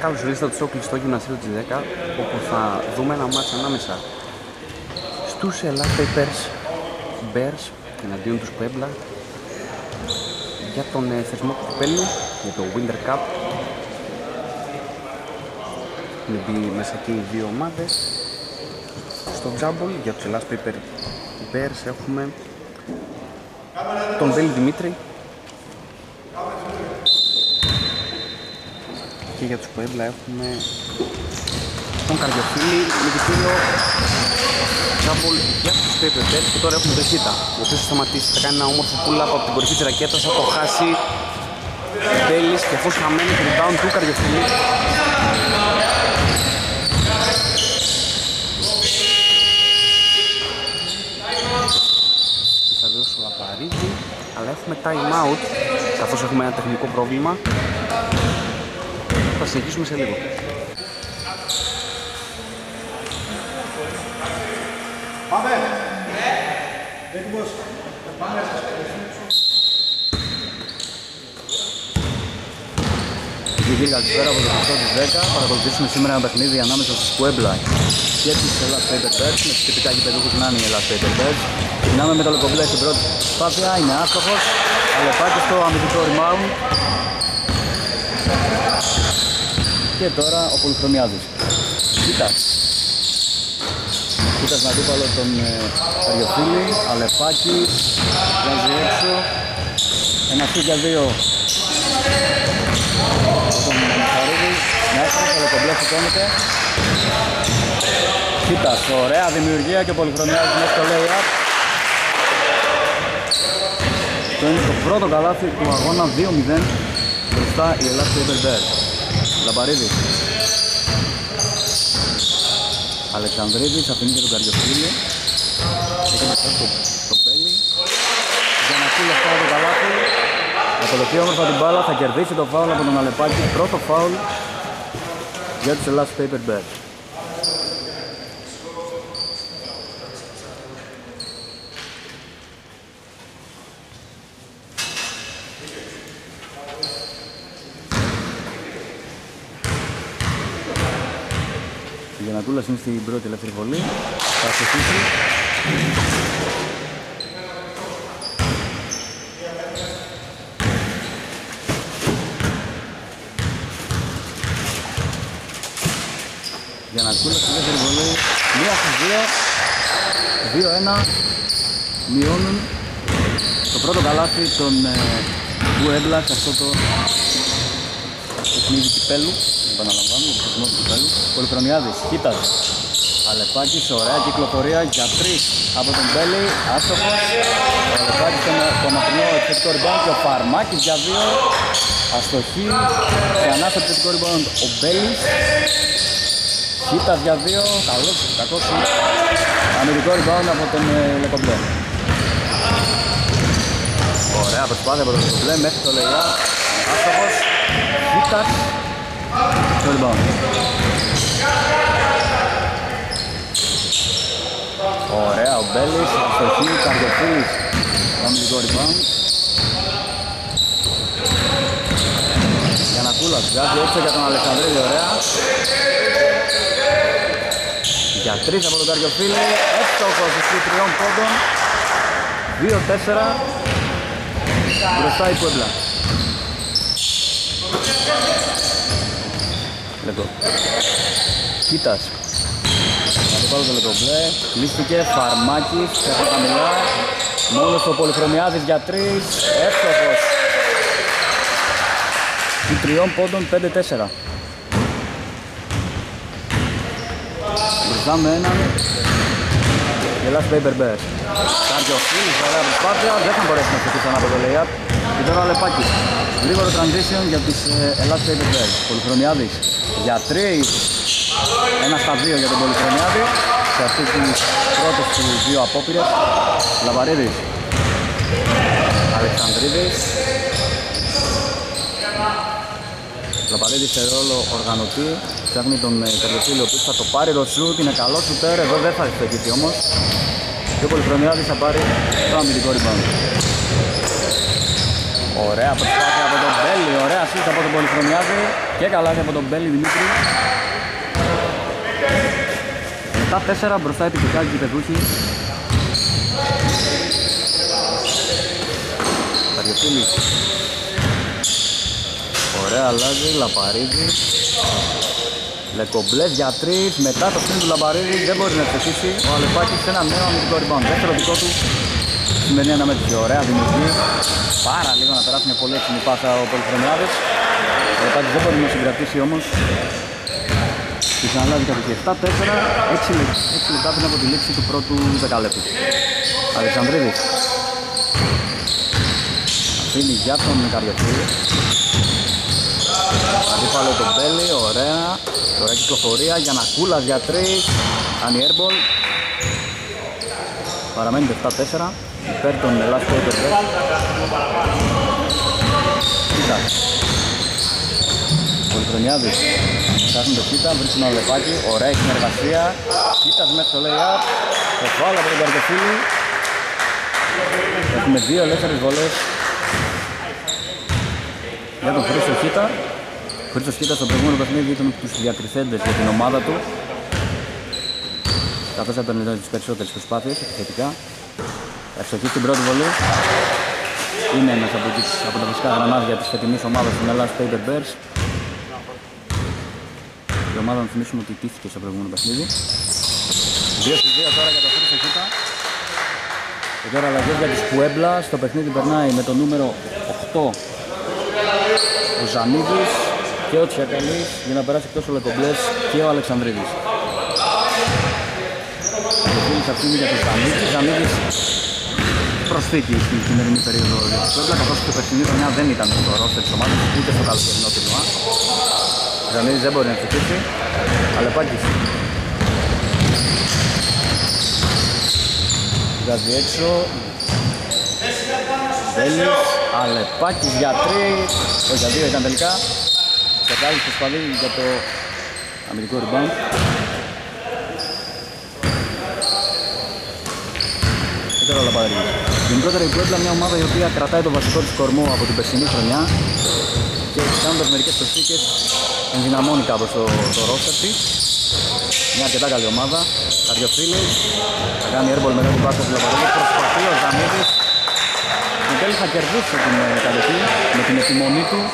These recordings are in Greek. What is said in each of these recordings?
Καλώς ορίσατε στο κλειστό γυμναστήριο της 10, όπου θα δούμε ένα μάτς ανάμεσα στους Ελλάς Papers Bears εναντίον τους Puebla για τον θεσμό του κυπέλλου, για το Winter Cup. Είναι μπει μέσα και οι δύο ομάδες. Στο Τζάμπολ για τους Ελλάς Papers Bears έχουμε τον Βέλη Δημήτρη και για τους Puebla έχουμε τον Καρδιοφίλη. Νικητήριο Τζάμπολ για τους Papers Bears και τώρα έχουμε τον Χίτα, ο οποίος θα σταματήσει, θα κάνει ένα όμορφο pull-up από την κορυφή της ρακέτας, θα το χάσει Μπέλης και αφού χαμένει το rebound του Καρδιοφίλη. Θα δώσω Λαπαρίδη, αλλά έχουμε time out καθώς έχουμε ένα τεχνικό πρόβλημα. Θα συνεχίσουμε σε λίγο. Πάμε! Έτοιμος! Πάμε! Κύριε, καλησπέρα από το κλειστό της 10. Παρακολουθήσουμε σήμερα ένα παιχνίδι ανάμεσα στους Puebla και τους Ελλάς Papers Bears, με τους τυπικά γηπεδούχους να είναι οι Ελλάς Papers Bears. Ξεκινάμε με το Λεκομπλέ στην πρώτη προσπάθεια, είναι άστοχος. Αλεπάκη στο αμυντικό rebound. Και τώρα ο Πολυχρονιάδης. Κοίτας με αντίπαλο τον Καρδιοφίλη. Αλεπάκης βγάζει έξω. Ένα σουτ για δύο τον Μιχαρίδη. Μέσα, το Λεκομπλέ σηκώνεται. Κοίτας, ωραία δημιουργία και ο Πολυχρονιάδης μέσα στο lay-up. Αυτό είναι το πρώτο καλάθι του αγώνα, 2-0 μπροστά οι Ελλάς Papers Bears. Λαπαρίδης, Αλεξανδρίδης, αφήνει και τον Καρδιοφίλη. Έχει μετά τον Μπέλη. Για να φύγει αυτό το καλάθι. Ακολουθεί όμορφα την μπάλα, θα κερδίσει το φάουλ από τον Αλεπάκη. Πρώτο φάουλ για τους Ελλάς Papers Bears. Ο Γιαννατούλας είναι στην πρώτη ελεύθερη βολή. Θα ασκηθεί. Γιαννατούλας στην δεύτερη βολή. 1-2. 2-1. Μειώνουν το πρώτο καλάθι των Puebla σε αυτό το παιχνίδι κυπέλλου. Επαναλαμβάνω, το θεσμό του κυπέλλου. Πολυχρονιάδης, Κίτας, Αλεπάκης, ωραία κυκλοφορία για 3 από τον Μπέλη, άστοχος. Ο Αλεπάκης το μακρινό επιθετικό rebound και ο Φαρμάκης για 2, αστοχή. Ξανά στο επιθετικό rebound ο Μπέλης. Κίτας για 2, κακός αμυντικό rebound από τον Λεκομπλέ. Ωραία προσπάθεια από τον Λεκομπλέ μέχρι το lay-up, άστοχος. Κίτας το rebound. Ωραία ο Μπέλης, αστοχή, Καρδιοφίλης το αμυντικό rebound. Γιαννακούλας βγάζει έξω για τον Αλεξανδρίδη, ωραία. Για 3 από τον Καρδιοφίλη, εύστοχος στους 3 πόντων. 2-4 μπροστά η Puebla. Λεκο. Κοίτας. Να το πάρω το Λεκομπλέ. Λύστηκε. Φαρμάκης. Πέφτει χαμηλά. Μόνος ο Πολυχρονιάδης για 3. Εύστοχος. Οι 3 πόντων 5-4. Μπροστά με έναν οι Ελλάς Papers Bears. Καρδιοφίλης, ωραία προσπάθεια. Δεν θα μπορέσει να στοιχήσουν από το lay-up. Και τώρα ο Αλεπάκης. Γρήγορο transition για τις Ελλάς Papers Bears. Πολυχρονιάδης για 3. 1-2 για τον Πολυχρονιάδη. Σε αυτή τις πρώτες του 2 απόπειρες. Λαπαρίδης. Αλεξανδρίδης. Λαπαρίδης σε ρόλο οργανωτή. Ψάχνει τον Καρδιοφίλη, ο οποίος θα το πάρει το σουτ. Είναι καλό σουτέρ, εδώ δεν θα στεκίσει όμως. Και ο Πολυχρονιάδης θα πάρει το αμυντικό rebound. Ωραία προσπάθεια από τον Μπέλη, ωραία assist από τον Πολυχρονιάδη και καλάθι από τον Μπέλη Δημήτρη. 7-4 μπροστά επιθετικά οι γηπεδούχοι. Καριοφίλης. Ωραία, αλλάζει, Λαπαρίδη. Λεκομπλές για 3, μετά το στριν του Λαμπαρίδη δεν μπορεί να εξετήσει ο Αλεπάκης σε ένα νέο αμυντικό rebound. Δεύτερο δικό του σημερινή αναμέτρηση. Ωραία δημιουργεί, πάρα λίγο να περάσει μια πολύ έξυπνη πάσα ο Πολυχρονιάδης. Ο Αλεπάκης δεν μπορεί να συγκρατήσει όμως. Και ξαναλάβει κατοχή 7-4, 6 λεπτά πριν από τη λήξη του πρώτου δεκαλέπτου. Αλεξανδρίδης αφήνει για τον Καριοφίλη. Αντίπαλο τον Μπέλη, ωραία. Ωραία κυκλοφορία, Γιαννακούλας για 3. Κάνει airball. Παραμένει 7-4 υπέρ των Ελλάς Πέιπερ. Κοίτα. Πολυχρονιάδης ψάχνει το Κίτα, βρίσκει ένα Λεπάκι. Ωραία συνεργασία. Κίτας μέχρι το lay-up. Το φάουλ από τον Καριοφίλη. Έχουμε 2 ελεύθερες βολές για τον Χρήστο Κίτα. Ο Χρήστος Κίτας στο προηγούμενο παιχνίδι ήταν από τους διακριθέντες για την ομάδα του, καθώς έπαιρνε τις περισσότερες προσπάθειες επιθετικά. Ευστοχή στην πρώτη βολή. Είναι ένας από τα βασικά γρανάζια της φετινής ομάδας των Ελλάς Paper Bears. Η ομάδα να θυμίσουμε ότι τύχηκε στο προηγούμενο παιχνίδι. 2-2 τώρα για τον Χρήστο Κίτα. Και τώρα αλλαγές για τους Πουέμπλα. Στο παιχνίδι περνάει με το νούμερο 8 ο Ζανίδης και ο Τσιακαλής, για να περάσει εκτός ο Λεκομπλές και ο Αλεξανδρίδης. Ο Φίλης αφήνει για τον Ζανίδης προσθήκη στην σημερινή περίοδο για τους Πουέμπλα, καθώς και η περσινή χρονιά δεν ήταν στο ρόστερ της ομάδας, ούτε στο καλοκαιρινό τουρνουά. Ο Ζανίδης δεν μπορεί να εξετήσει. Αλεπάκης βγάζει έξω. Βέλης, Αλεπάκης για 3, όχι για 2 ήταν τελικά. Κατάλληλος στο σπαδί για το αμυντικό rebound. Και τώρα ο Λαμπαδρίδης. Γενικότερα η Πουέμπλα μια ομάδα η οποία κρατάει το βασικό της κορμό από την περσινή χρονιά και κάνοντας μερικές προσθήκες ενδυναμώνει κάπως το roster της. Μια αρκετά καλή ομάδα. Καριοφίλης θα κάνει airball μετά την πάσα του Λαμπαδρίδη. Προσπαθεί ο Ζανίδης. Στην τέλει θα κερδίσει την κατοχή με την επιμονή του.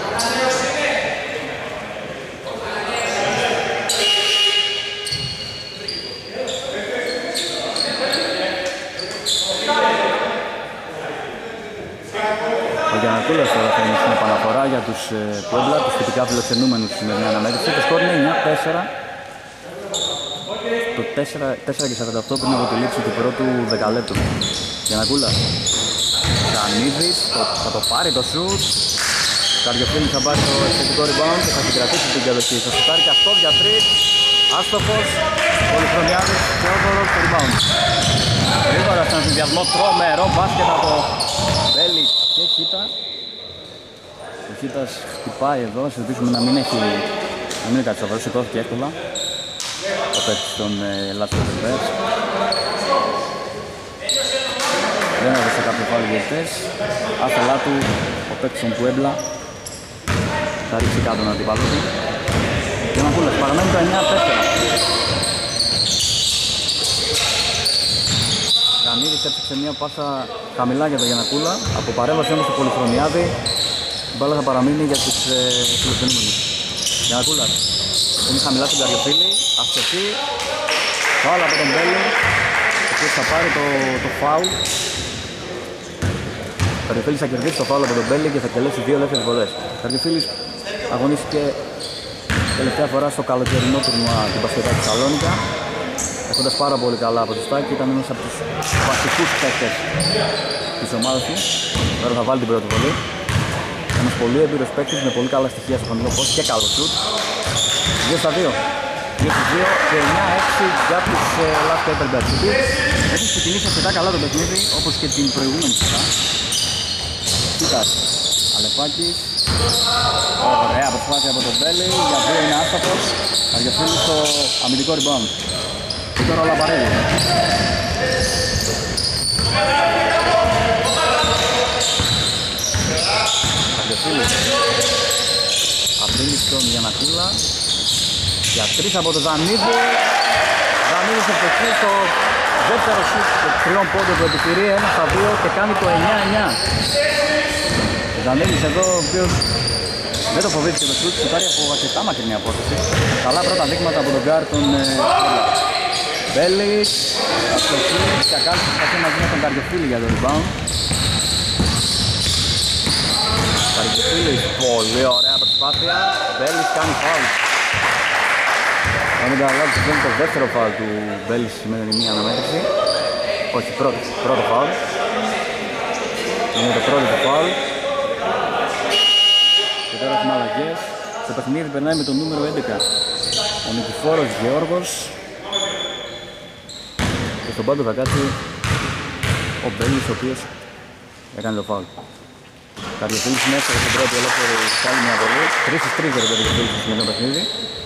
Ο Γιαννακούλας τώρα θα είναι στην επαναφορά για τους Πουέμπλα, τους τυπικά φιλοξενούμενους στη σημερινή αναμέτρηση. Το σκορ είναι 9-4. Το 4-48 πριν από τη λήξη του πρώτου δεκαλέπτου. Γιαννακούλας. Ζανίδης, θα το πάρει το σουτ. Καριοφίλης θα πάρει το εξαιρετικό rebound και θα συγκρατήσει την κατοχή. Θα σουτάρει και αυτό για 3. Άστοχος, Πολυχρονιάδης και Όδωρος το rebound. Γρήγορα στον συνδυασμό, τρομερό μπάσκετ από Μπέλη και Κίτα. Ο Κίτας χτυπάει εδώ, ελπίζουμε να μην είναι κάτι σοβαρό, σηκώθηκε εύκολα ο παίκτης των Ελλάς Paper Bears. Δεν έδωσε κάποιο φάουλ διαιτητές. Άθελά του ο παίκτης των Πουέμπλα θα ρίξει κάτω τον αντίπαλο του. Και να πούλες, παραμένει το 9-4. Κανίδης έψηξε μια πάσα χαμηλά για τον Γιαννακούλα. Από παρέμβαση όμως του Πολυχρονιάδη η μπάλα θα παραμείνει για τους φιλοξενούμενους. Γιαννακούλας είναι χαμηλά στην Καριοφίλη. Αστοχή. Φάουλ από τον Μπέλη, ο οποίος θα πάρει το φάουλ. Ο Καριοφίλης θα κερδίσει το φάουλ από τον Μπέλη και θα εκτελέσει 2 ελεύθερες βολές. Ο Καριοφίλης αγωνίστηκε τελευταία φορά στο καλοκαιρινό τουρνουά του Μπασκετάκη Σαλόνικα, έχοντας πάρα πολύ καλά ποσοστά και ήταν ένας από τους βασικούς παίκτες της ομάδας του. Τώρα θα βάλει την πρώτη βολή. Ένας πολύ έμπειρος παίκτης με πολύ καλά στοιχεία στο χαμηλό post και καλό σουτ. 2-2. 2-2 και 9-6 για τους Ελλάς Paper Bears. Έχει ξεκινήσει αρκετά καλά το παιχνίδι, όπως και την προηγούμενη φορά. Κοίτας, Αλεπάκης. Ωραία προσπάθεια από τον Μπέλη, για 2 είναι άστοχος. Καριοφίλης στο αμυντικό rebound. Και τώρα ο Λαμπαρίδης. Καριοφίλης. Μπρίλιστον για Νακούλα. Για 3 από το Ζανίδη. Ζανίδης ευτυχεί στο δεύτερο σουτ των 3 πόντων του επιχειρεί 1-2 και κάνει το 9-9. Ζανίδης εδώ ο οποίος δεν το φοβήθηκε το σουτ, σουτάρει από αρκετά μακρινή απόσταση. Καλά πρώτα δείγματα από τον γκάρ τον Μπέλης. Αστοχή, Τσακάλης προσπαθεί μαζί με τον Καρδιοφίλη για το rebound. Καρδιοφίλης, πολύ ωραία προσπάθεια. Μπέλης κάνει φάουλ. Αν δεν καταλάβει, είναι το δεύτερο φάουλ του Μπέλης με την μία αναμέτρηση. Όχι, πρώτο φάουλ. Είναι το πρώτο του φάουλ. Και τώρα έχουμε αλλαγές. Στο παιχνίδι περνάει με το νούμερο 11 ο Νικηφόρος Γεώργος. Και στον πάντο θα κάτσει ο Μπέλης, ο οποίος έκανε το φάουλ. Καρδιοφίλης είναι εύκολο στην πρώτη ολόκληρη άλλη μια βολή. 3-3 για τον Καρδιοφίλη στο σημερινό παιχνίδι.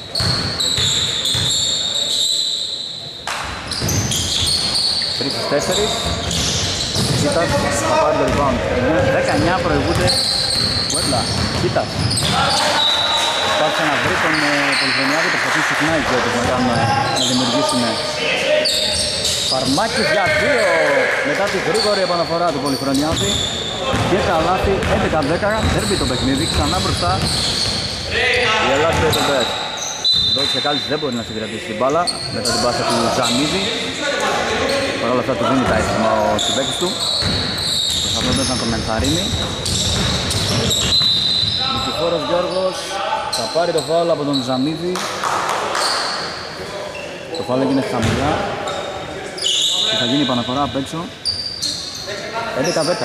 3-4. Κίτας θα πάρει το rebound. 19 προηγούνται Πουέμπλα. Κίτας προσπάθησε να βρει τον Πολυχρονιάδη, προσπαθεί συχνά οι Κιώτες να δημιουργήσουν. Φαρμάκης για 2 μετά τη γρήγορη επαναφορά του Πολυχρονιάδη και τα λάθη 11-10, δέρμπει το παιχνίδι, ξανά μπροστά η Ελλάδα του Eto'Bet. Εδώ ο Τσεκάλης δεν μπορεί να συγκρατήσει την μπάλα μετά την πάσα του Ζανίδη. Παρ' όλα αυτά του δίνει τα έτοιμα ο συμπαίκτης του, προσπαθώντας να τον ενθαρρύνει. Νικηφόρος Γιώργος θα πάρει το φάουλ από τον Ζανίδη. Το φάουλ έγινε χαμηλά και θα γίνει επαναφορά απ' έξω. 11-10.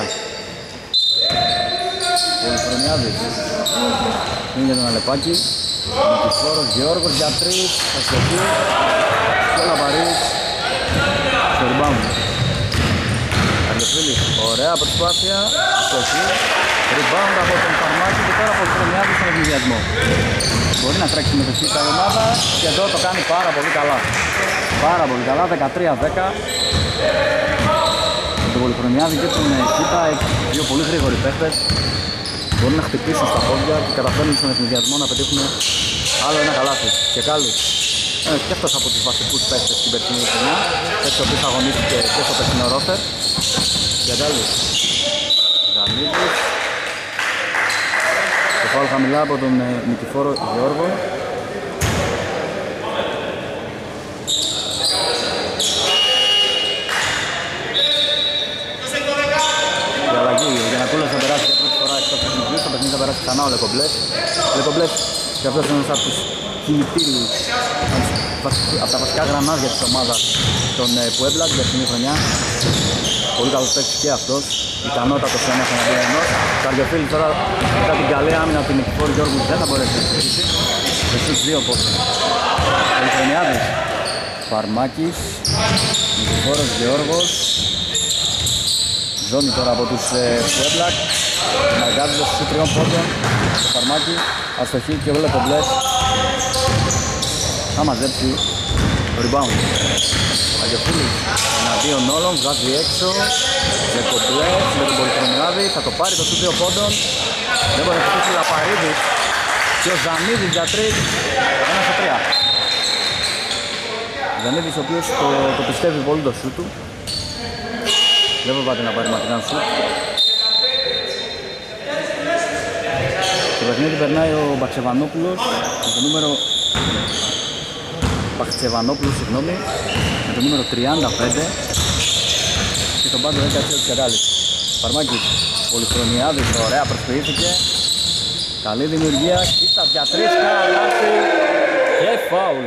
Πολυχρονιάδης είναι για τον Αλεπάκη. Νικηφόρος Γιώργος για 3, αστοχή και Λαμπαρής στο rebound. Καρδιοφίλης, ωραία προσπάθεια, αστοχή, rebound από τον Φαρμάκη και τώρα Πολυχρονιάδης στον ευνηδιασμό. Μπορεί να τρέξει με το σίτα η ομάδα και εδώ το κάνει πάρα πολύ καλά. Πάρα πολύ καλά, 13-10. Με τον Πολυχρονιάδη και τον Κίτα, δύο πολύ γρήγοροι παίχτες. Μπορούν να χτυπήσουν στα πόδια και καταφέρνουν στον ευνηδιασμό να πετύχουν άλλο ένα καλάθι. Και Κάλλης και αυτός από τους βασικούς παίχτες στην περσινή χρονιά, έτσι ο οποίος αγωνίστηκε και στο περσινό ρόστερ. Και Κάλλης, Ζανίδης, το φάουλ χαμηλά από τον Νικηφόρο Γιώργο. Η αλλαγή, ο Γιαννακούλας θα περάσει για πρώτη φορά εκτός του παιχνιδιού, στο παιχνίδι θα περάσει ξανά ο Λεκομπλές. Ο Λεκομπλές και αυτός είναι ένας από τους κινητήρους, από τα βασικά γρανάζια της ομάδας των Πουέμπλα την περσινή χρονιά. Πολύ καλός παίκτης και αυτός, ικανότατος ένας εναντίον ενός. Καρδιοφίλης τώρα μετά την καλή άμυνα του Νικηφόρου Γιώργου δεν θα μπορέσει να στηρίξει. Στους 2 πόντους. Πολυχρονιάδης, Φαρμάκης, Νικηφόρος Γιώργος. Ζώνη τώρα από τους Πουέμπλα. Μαγκάζοντας στους 3 πόντων. Το Φαρμάκη, αστοχή και ο Λεκομπλές θα μαζέψει το rebound. Αγιοφίλης εναντίον όλων, βγάζει έξω. Λεκομπλές με τον Πολυχρονιάδη, θα το πάρει το στους 2 πόντων. Δεν μπορεί να χτυπήσει ο Λαπαρίδης και ο Ζανίδης για 3, 1-3. Ο Ζανίδης ο οποίος το πιστεύει πολύ το σούτ του. Δεν φοβάται να πάρει μακρινά σούτ. Στο παιχνίδι περνάει ο Μπαξεβανόπουλος με το νούμερο με το νούμερο 35 και στον πάντο έκατσε ο Τσιαράλης. Φαρμάκης, Πολυχρονιάδης, ωραία προσποιήθηκε. Καλή δημιουργία, Κίστας για 3, καλάθι και φάουλ.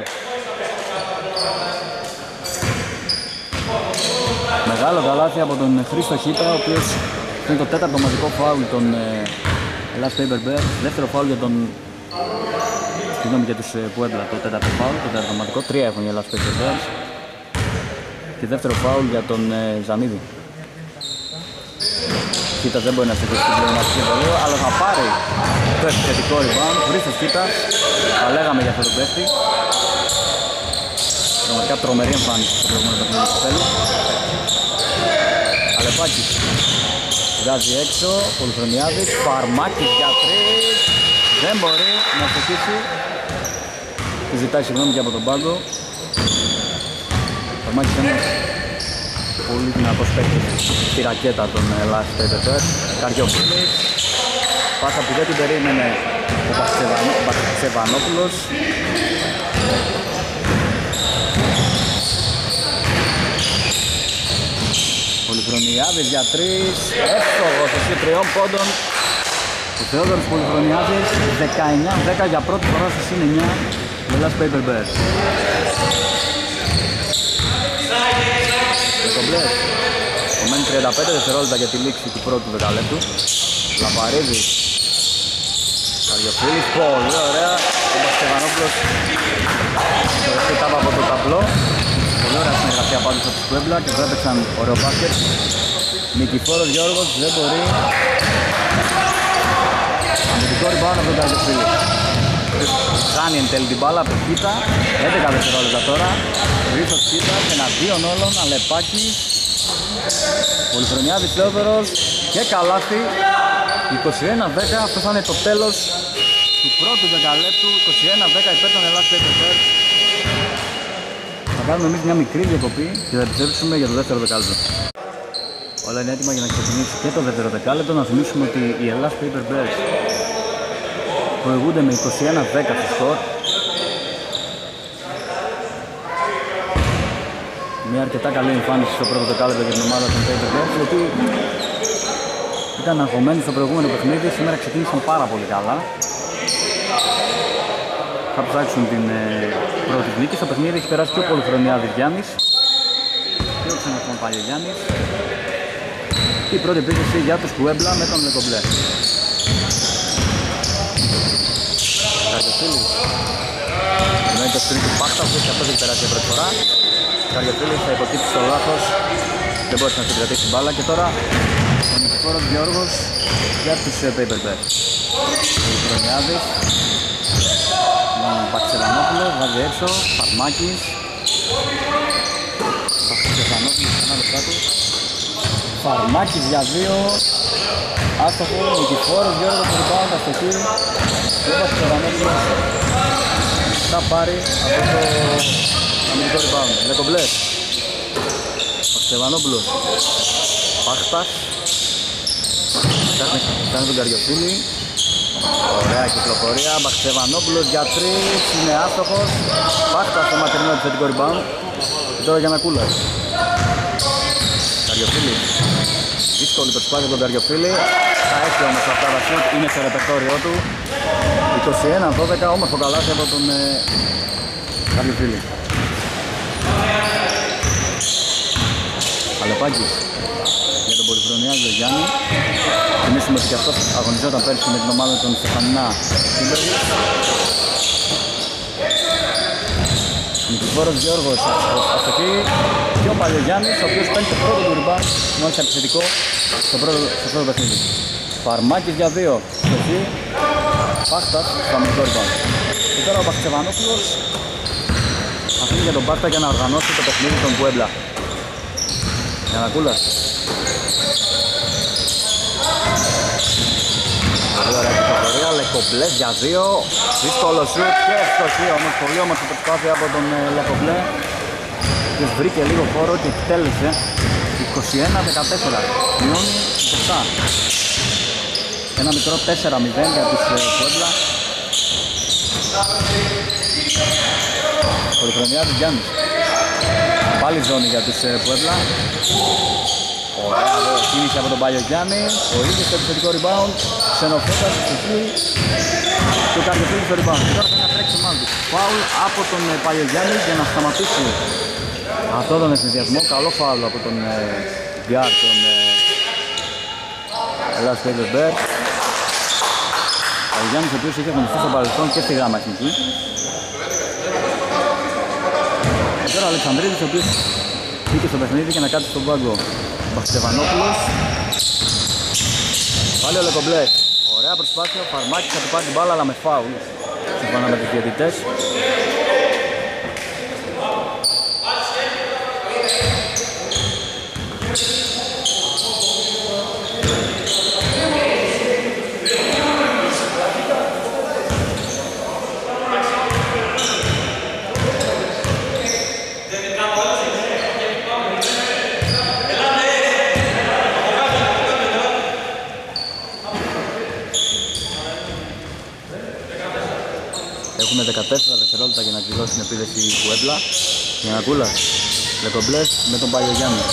Μεγάλο καλάθι από τον Χρήστο Χίτα, ο οποίος είναι το 4ο μαζικό φάουλ των Last Paper Bear. Δεύτερο φάουλ για τον... Συγγνώμη για τους Πουέμπλα, το 4ο φάουλ, το 4ο μαζικό. 3 έχουν οι Last Paper Bears. Και δεύτερο φάουλ για τον Ζανίδη. Κίτα δεν μπορεί να στηρίξει την πλεοναστική βολή, αλλά θα πάρει το επιθετικό rebound. Χρήστος Κίτα, θα λέγαμε για αυτό το παίχτη. Πραγματικά τρομερή εμφάνιση στο προηγούμενο παιχνίδι του θέλει. Αλεπάκης βγάζει έξω, Πολυχρονιάδης, Φαρμάκης για 3, Δεν μπορεί να στοχίσει. Ζητάει συγγνώμη και από τον πάγκο. Το Μάκης ένας πολύ δυνατός παίκτης στη ρακέτα των Last Paper. Καριοφίλης. Πάσα που δεν την περίμενε ο Παξεβανόπουλος. Πολυχρονιάδης για 3. Εύστοχος εσύ 3 πόντων. Ο Θεόδωρος Πολυχρονιάδης 19-10 για πρώτη φορά στο συν 9 με Last Paper Bears. Λεκομπλές. Ομένει 35 δευτερόλεπτα για τη λήξη του πρώτου δεκαλέπτου. Λαπαρίδης. Καριοφίλης, πολύ ωραία. Ο Παξεβανόπουλος το δεχτεί τάπα από το ταπλό. Πολύ ωραία συνεργασία πάντως από τους Puebla και εδώ έπαιξαν ωραίο μπάσκετ. Νικηφόρος Γιώργος δεν μπορεί. Αμυντικό rebound από τον Καριοφίλη. Χάνει εν τέλει την μπάλα από Κίτα. 11 δευτερόλεπτα τώρα. Χρήστος Κίτας εναντίον όλων. Αλεπάκης. Πολυχρονιάδης Θεόδωρος και καλάθι. 21-10. Αυτό θα είναι το τέλος του πρώτου δεκαλέπτου. 21-10 υπέρ των Last Paper Bears. Θα κάνουμε εμείς μια μικρή διακοπή και θα επιστρέψουμε για το δεύτερο δεκάλεπτο. Όλα είναι έτοιμα για να ξεκινήσει και το δεύτερο δεκάλεπτο. Να θυμίσουμε ότι οι Last Paper Bears προηγούνται με 21-10 στο σκορ. Μια αρκετά καλή εμφάνιση στο πρώτο δεκάλεπτο για την ομάδα των Paper Bears, γιατί ήταν αγχωμένοι στο προηγούμενο παιχνίδι. Σήμερα ξεκίνησαν πάρα πολύ καλά. Θα ψάξουν την πρώτη νίκη. Στο παιχνίδι έχει περάσει και ο Πολυχρονιάδης Γιάννης και ο Ξενοφών Παλιογιάννης. Η πρώτη επίθεση για τους Puebla με τον Λεκομπλέ. Καριοφίλης. Είναι το στρίκ του Πάχτας και αυτός έχει περάσει για πρώτη φορά. Καριοφίλης θα υποκύψει στο λάθος. Δεν μπορούσε να συγκρατήσει την μπάλα και τώρα ο Νικηφόρος Γιώργος για τους Paper Bears. Ο Πολυχρονιάδης. Παξεβανόπουλο, βάζει έξω, Φαρμάκης. Παξεβανόπουλος ξανά λεπτά του. Φαρμάκης για 2. Άστοχο, Νικηφόρος, Γιώργος του rebound, αστοχή. Και ο Παξεβανόπουλος θα πάρει από το αμυντικό rebound. Λεκομπλές. Παξεβανόπουλος. Πάχτας. Κάνει τον Καριοφίλη. Ωραία κυκλοφορία, Μπαξεβανόπουλος για 3, είναι άστοχος. Πάχτας στο μακρινό επιθετικό rebound. Και τώρα για Νακούλας. Καριοφίλη. Δύσκολη προσπάθεια από τον Καριοφίλη. Θα έχει όμως αυτά τα σουτ, είναι στο ρεπερτόριό του. 21-12, όμορφο καλάθι από τον Καριοφίλη. Αλεπάκης για τον Πολυχρονιάδη Γιάννη. Θυμίσουμε ότι και αυτός αγωνιζόταν πέρσι με την ομάδα των Στεφανινά Timberwolves. Νικηφόρος Γιώργος αστοχή και ο Παλιογιάννης, ο οποίος παίρνει το πρώτο του rebound μόλις επιθετικό στο πρώτο παιχνίδι. Φαρμάκης για 2, στοχή, Πάχτας στο αμυντικό rebound. Και τώρα ο Παξεβανόπουλος αφήνει για τον Πάχτα για να οργανώσει το παιχνίδι των Puebla. Γιαννακούλας. Πολύ ωραία κυκλοφορία, Λεκομπλές για 2. Δύσκολο σουτ και ευστοχή, όμως πολύ όμορφη προσπάθεια από τον Λεκομπλέ. Και βρήκε λίγο χώρο και εκτέλεσε 21-14. Μειώνει 7. Ένα μικρό 4-0 για τους Puebla. Πολυχρονιάδης Γιάννης. Πάλι ζώνη για τους Puebla. Ωραία κίνηση από τον Παλιογιάννη. Ο ίδιος στο επιθετικό rebound. Ξενοφέτας στο χείλ. Και ο Καριοφίλης στο rebound. Και τώρα θα τρέξει ο Μάλτης. Φάουλ από τον Παλιογιάννη για να σταματήσει αυτό τον ευνηδιασμό. Καλό φάουλ από τον Διάρ, τον Last Paper Bears. Ο Παλιογιάννης ο οποίος είχε αγωνιστεί στο παρελθόν και στη γάμα εθνική. Και τώρα ο Αλεξανδρίδης ο οποίος μπήκε στο παιχνίδι και να κάτσει στον πάγκο. Μπαξεβανόπουλος. Πάλι ο Λεκομπλές. Ωραία προσπάθεια, ο Φαρμάκης θα του πάρει την μπάλα αλλά με φάουλ. Σύμφωνα με τους διαιτητές. Έχουμε 14 δευτερόλεπτα για να εκδηλώσει την επίδεση του Έμπλα. Γιαννακούλας, Λεκομπλές με τον Παγιογιάννη.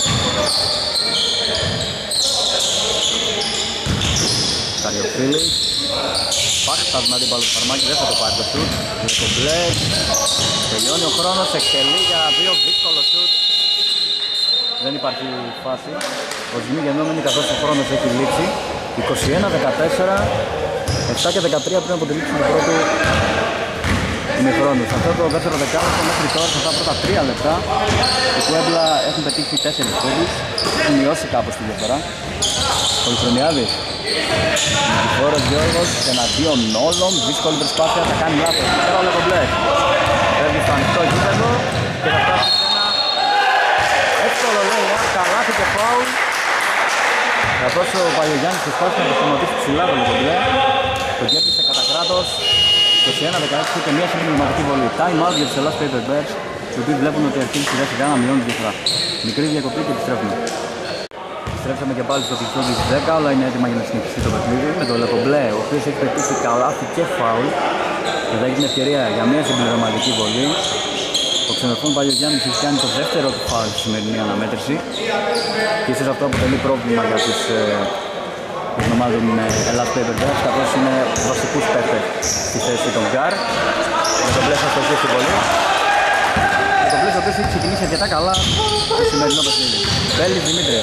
Καριοφίλης, Πάχτας με αντίπαλο του Φαρμάκη, δεν θα το πάρει το σουτ. Λεκομπλές, τελειώνει ο χρόνος, εκτελεί για 2, δύσκολο σουτ. Δεν υπάρχει φάση. Οσμή γεννόμενη καθώς ο χρόνος έχει λήξει. 21-14, 7 και 13 πριν από τη λήξη του πρώτου ημιχρόνου. Σε αυτό το δεύτερο δεκάλεπτο μέχρι τώρα, σε αυτά τα πρώτα 3 λεπτά, οι Puebla έχουν πετύχει 4 πόντους, έχουν μειώσει κάπως τη διαφορά. Πολυχρονιάδης, Νικηφόρος Γιώργος εναντίον όλων, δύσκολη προσπάθεια, θα κάνει λάθος. Τώρα ο Λεκομπλές φεύγει στο ανοιχτό γήπεδο και θα φτάσει σε ένα εύκολο λέει, καλάθι και φάουλ. Καθώς ο Παγιογιάννης προσπάθησε να το χρηματίσει ψηλά το Λεκομπλέ, το κέρδισε κατά κράτος 21-16 και μια συμπληρωματική βολή. Time out για τους Ελλάς Paper Bears, οι οποίοι βλέπουν ότι αρχίζει σιγά σιγά να μειώνει τη διαφορά. Μικρή διακοπή και επιστρέφουμε. Επιστρέψαμε και πάλι στο κλειστό της 10, όλα είναι έτοιμα για να συνεχιστεί το παιχνίδι. Με τον Λεκομπλέ, ο οποίος έχει πετύχει καλάθι και φάουλ και θα έχει την ευκαιρία για μια συμπληρωματική βολή. Ο ξενοφών Παγιογιάννης έχει κάνει το δεύτερο του φάουλ στη σημερινή αναμέτρηση και ίσως αυτό αποτελεί πρόβλημα για την ομάδα των Ελλάς Paper Bears, καθώς είναι βασικούς παίκτες στη θέση των γκάρ. Ο Λεκομπλές θα στοχίσει στη βολή. Ο Λεκομπλές ο οποίος έχει ξεκινήσει αρκετά καλά το σημερινό παιχνίδι. Μπέλης Δημήτρης.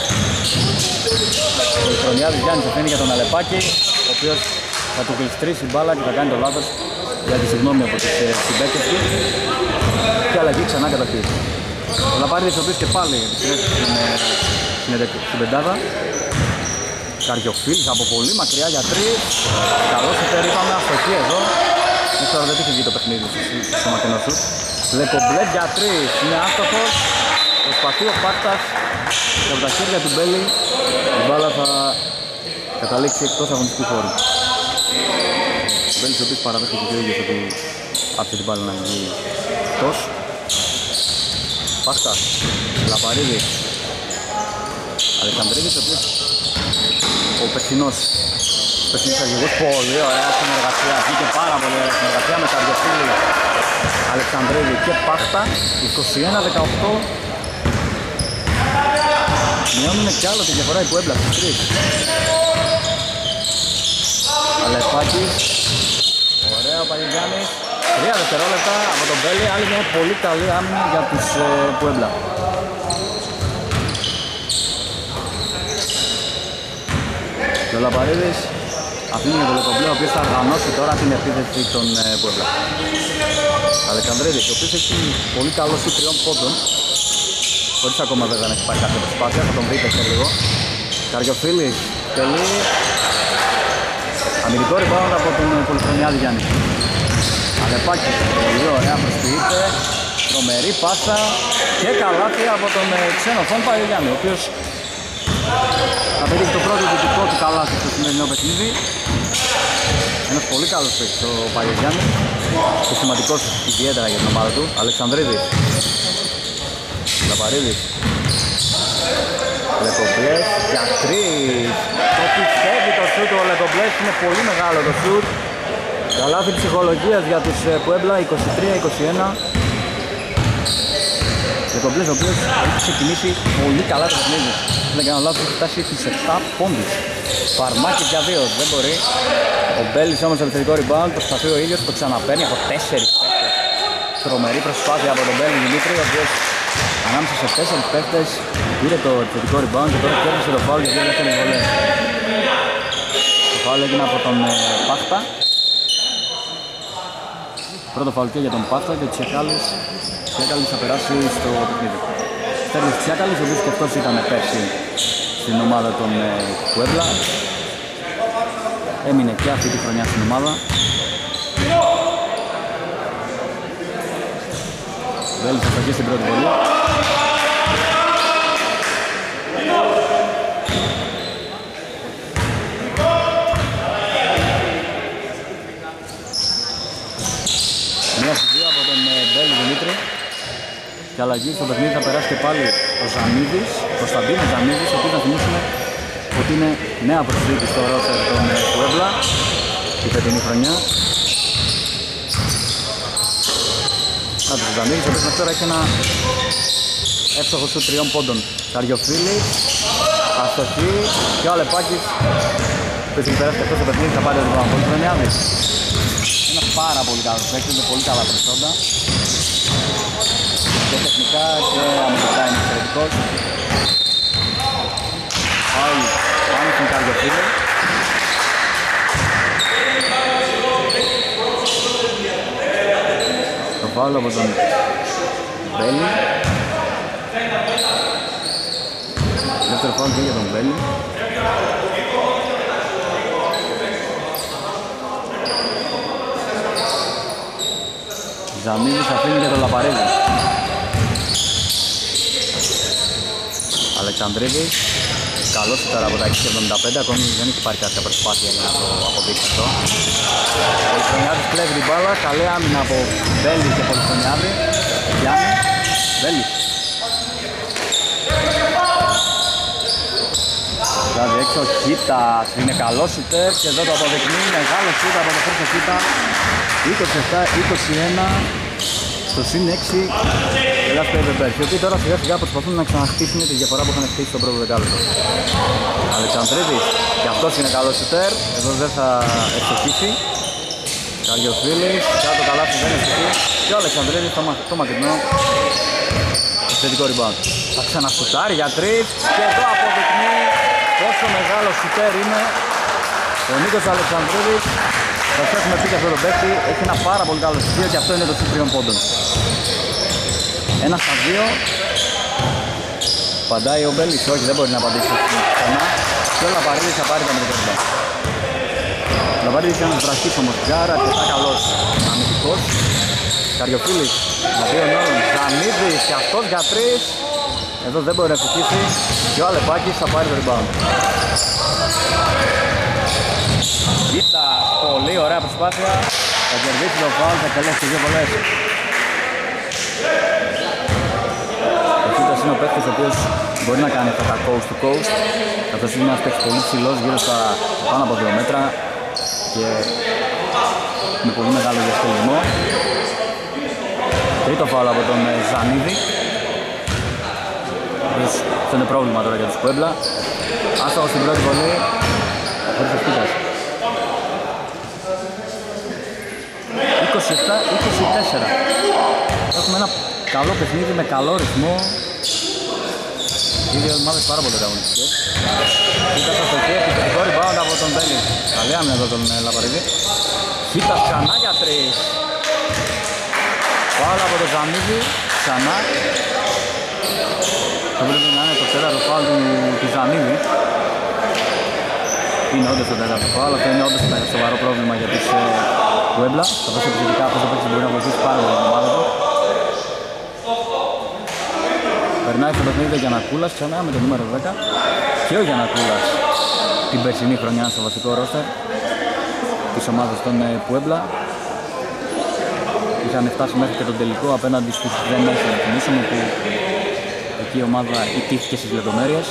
Ο Πολυχρονιάδης Γιάννης αφήνει για τον Αλεπάκη, ο οποίος θα του γλιστρήσει μπάλα και θα κάνει το λάθος για τη συγγνώμη από τους συμπαίκτες του. Και αλλαγή ξανά κατακτήσει. Ο Λαπάριδης ο οποίος και πάλι επιστρέφει στην πεντάδα. Καριοφίλης από πολύ μακριά για 3. Καλώς υπέρ, είπαμε αστοχή εδώ. Μέχρι τώρα δεν είχε βγει το παιχνίδι στο μακρινό σουτ. Λεκομπλέ για 3, είναι άστοχος. Προσπαθεί ο Πάχτας και από τα χέρια του Μπέλη η μπάλα θα καταλήξει εκτός αγωνιστικού χώρου. Ο Μπέλης ο οποίος παραδέχεται και ο ίδιος ότι άφησε την μπάλα να βγει εκτός. Πάχτας, Λαπαρίδης, Αλεξανδρίδης ο οποίος ο περσινός αρχηγός, πολύ ωραία συνεργασία, βγήκε πάρα πολύ ωραία συνεργασία με Καριοφίλη, Αλεξανδρίδη και Πάχτα. 21-18. Μειώνουν κι άλλο τη διαφορά που έμπλασε στις 3. Αλεπάκης, ωραία ο Παγιογιάννης, 3 δευτερόλεπτα από τον Μπέλη, άλλη μια πολύ καλή άμυνα για τους Puebla. Ο Λαπαρίδης αφήνει για τον Λεκομπλέ, ο οποίος θα οργανώσει τώρα την επίθεση των Puebla. Αλεξανδρίδης, ο οποίος έχει πολύ καλό σου 3 πόντων, χωρίς ακόμα βέβαια να έχει πάρει κάποια προσπάθεια, θα τον βρείτε σε λίγο. Καριοφίλης, τελεί. Αμυντικό rebound από τον Πολυχρονιάδη Γιάννη. Αλεπάκη, πολύ ωραία, προσποιείται. Τρομερή πάσα και καλάθι από τον ξενοφόν Παγιογιάννη, ο οποίος θα πετύχει το πρώτο δυτικό του καλάθι στο σημερινό παιχνίδι. Ένας πολύ καλός παίκτης ο Παγιογιάννης και σημαντικός ιδιαίτερα για την ομάδα του. Αλεξανδρίδης, Λαπαρίδης, Λεκομπλές για 3. Το πιστεύει το σουτ του Λεκομπλές, είναι πολύ μεγάλο το σουτ. Καλάθι ψυχολογίας για τους Puebla, 23-21. Λεκομπλές ο οποίος έχει ξεκινήσει πολύ καλά το παιχνίδι. Δεν κάνω λάθος, έχει φτάσει στις 7 πόντους. Φαρμάκης για 2, δεν μπορεί. Ο Μπέλης όμως ελευθερικό rebound, προσπαθεί ο ίδιος, το ξαναπαίρνει από 4 παίκτες. Τρομερή προσπάθεια από τον Μπέλη Δημήτρη, ο οποίος ανάμεσα σε 4 παίκτες πήρε το επιθετικό rebound και τώρα κέρδισε το φάουλ για 2 ελεύθερες βολές. Το φάουλ έγινε από τον Πάχτα. Πρώτο φάουλ και για τον Πάχτα και ο Τσιακάλης θα περάσει στο παιχνίδι. Στέρνης Τσιακάλης, ο οποίος και αυτός ήταν πέρσι στην ομάδα των Puebla. Έμεινε και αυτή τη χρονιά στην ομάδα. Βέλης θα στοχίσει στην πρώτη βολή. Μία στις 2 από τον Μπέλη Δημήτρη. Και αλλαγή στο παιχνίδι θα περάσει και πάλι ο Ζαμίδης, Κωνσταντίνος Ζαμίδης, ο οποίος να θυμίσουμε ότι είναι νέα προσθήκη στο ρόστερ των Puebla η φετινή χρονιά. ο Ζανίδης, ο οποίος μέχρι τώρα έχει ένα εύστοχο σου 3 πόντων. Καριοφίλης, αστοχή και ο Αλεπάκης που έχει περάσει αυτό το παιχνίδι θα πάρει το ρηβάμ. Πολυχρονιάδης, ένας πάρα πολύ καλός παίκτης με πολύ καλά προσόντα και τεχνικά και αμυντικά είναι εξαιρετικός. Φάουλ πάνω στον Καριοφίλη. Το φάουλ από τον Μπέλη. Δεύτερο φάουλ και για τον Μπέλη. Ζαμίδης αφήνει για τον Λαπαρίδη. Αλεξανδρίδης, καλός τώρα από τα 6.75, ακόμη δεν έχει πάρει κάποια προσπάθεια για να το αποδείξει αυτό. Πολυχρονιάδης κλέβει την μπάλα, καλή άμυνα από Μπέλη και Πολυχρονιάδη. Γιάννη, Μπέλης. Βγάζει έξω, Χίτας, είναι καλός σουτέρ και εδώ το αποδεικνύει, μεγάλο σουτ από το Χρήστο Χίτα. 27-21 στο συν 6 Ελλάς Πέιβερμπερς, οι οποίοι τώρα σιγά σιγά προσπαθούν να ξαναχτίσουν τη διαφορά που είχαν χτίσει στο πρώτο δεκάλεπτο. Αλεξανδρίδης, και αυτός είναι καλός σουτέρ, εδώ δεν θα ευστοχίσει. Καριοφίλης, κάτω καλά που δεν ευστοχεί και ο Αλεξανδρίδης το μακρινό θετικό rebound. Θα ξανασουτάρει για 3 και εδώ αποδεικνύει πόσο μεγάλο σουτέρ είναι ο Νίκος Αλεξανδρίδης. Θα έχουμε πει και αυτό το παίκτη, έχει ένα πάρα πολύ καλό στοιχείο και αυτό είναι το συν 3 πόντων. 1 στα 2. Παντάει ο Μπέλης, όχι δεν μπορεί να απαντήσει ξανά και ο Λαπαρίδης θα πάρει τα μετρικά. Ο Λαπαρίδης είναι ένας βραχής όμως, Γκάρα, αρκετά καλός αμυντικός. Καριοφίλης, με 2 νόρων, Ζανίδης και αυτός για 3. Εδώ δεν μπορεί να ευστοχίσει και ο Αλεπάκης θα πάρει το rebound. Κοίτα, πολύ ωραία προσπάθεια, θα κερδίσει το φάουλ, θα τελέσει 2 βολές. Ο Κίτας είναι ο παίκτης ο οποίος μπορεί να κάνει αυτά τα coast to coast, καθώς είναι ένας παίκτης πολύ ψηλός, γύρω στα πάνω από 2 μέτρα και με πολύ μεγάλο διαστολισμό. Τρίτο φάουλ από τον Ζανίδη. Αυτό είναι πρόβλημα τώρα για τους Πουέμπλα. Άστοχος στην πρώτη βολή, χωρίς ο Κίτας. 27-24. Έχουμε ένα καλό παιχνίδι με καλό ρυθμό. Οι δύο ομάδες πάρα πολύ αγωνιστικές. Κοίτας στο χέρι, επιθετικό rebound από τον Μπέλη. Καλή άμυνα εδώ τον Λαπαρίδη. Κοίτας ξανά για 3. Φάουλ από τον Ζανίδη, ξανά. Θα πρέπει να είναι το τέταρτο φάουλ του Ζανίδη. Είναι όντως το τέταρτο φάουλ, αυτό είναι όντως ένα σοβαρό πρόβλημα για τις Πουέμπλα. Καθώς επιθετικά αυτός ο παίκτης μπορεί να βοηθήσει πάρα πολύ την ομάδα του. Περνάει στο παιχνίδι ο Γιαννακούλας ξανά με το νούμερο 10 και ο Γιαννακούλας την περσινή χρονιά στο βασικό ρόστερ της ομάδας των Πουέμπλα. Είχαν φτάσει μέχρι και τον τελικό απέναντι στους Δενές, να θυμίσουμε, που εκεί η ομάδα ιτήθηκε στις λεπτομέρειες.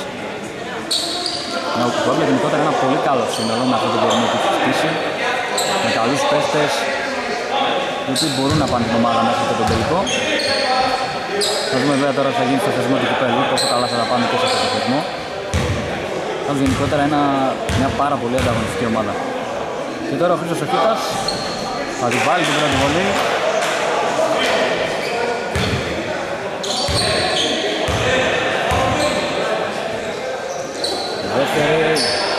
Ο Πουέμπλα γενικότερα ένα πολύ καλό σύνολο με αυτό το κορμό που έχει χτίσει, με καλούς παίχτες οι οποίοι μπορούν να πάνε την ομάδα μέχρι και τον τελικό. Θα δούμε βέβαια τώρα θα γίνει στο θεσμό του κυπέλλου, πόσο καλά θα τα πάμε και σε αυτό το θεσμό. Αλλά γενικότερα μια πάρα πολύ ανταγωνιστική ομάδα. Και τώρα ο Χρήστος ο Κίτας θα την βάλει την πρώτη βολή. Δεύτερη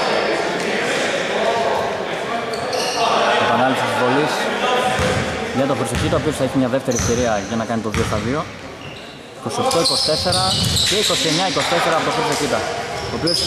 επανάληψη της βολής για τον Χρήστο Κίτα, ο οποίος θα έχει μια δεύτερη ευκαιρία για να κάνει το 2 στα 2. 28-24 και 29-24 από τον Χρήστο Κίτα, ο οποίος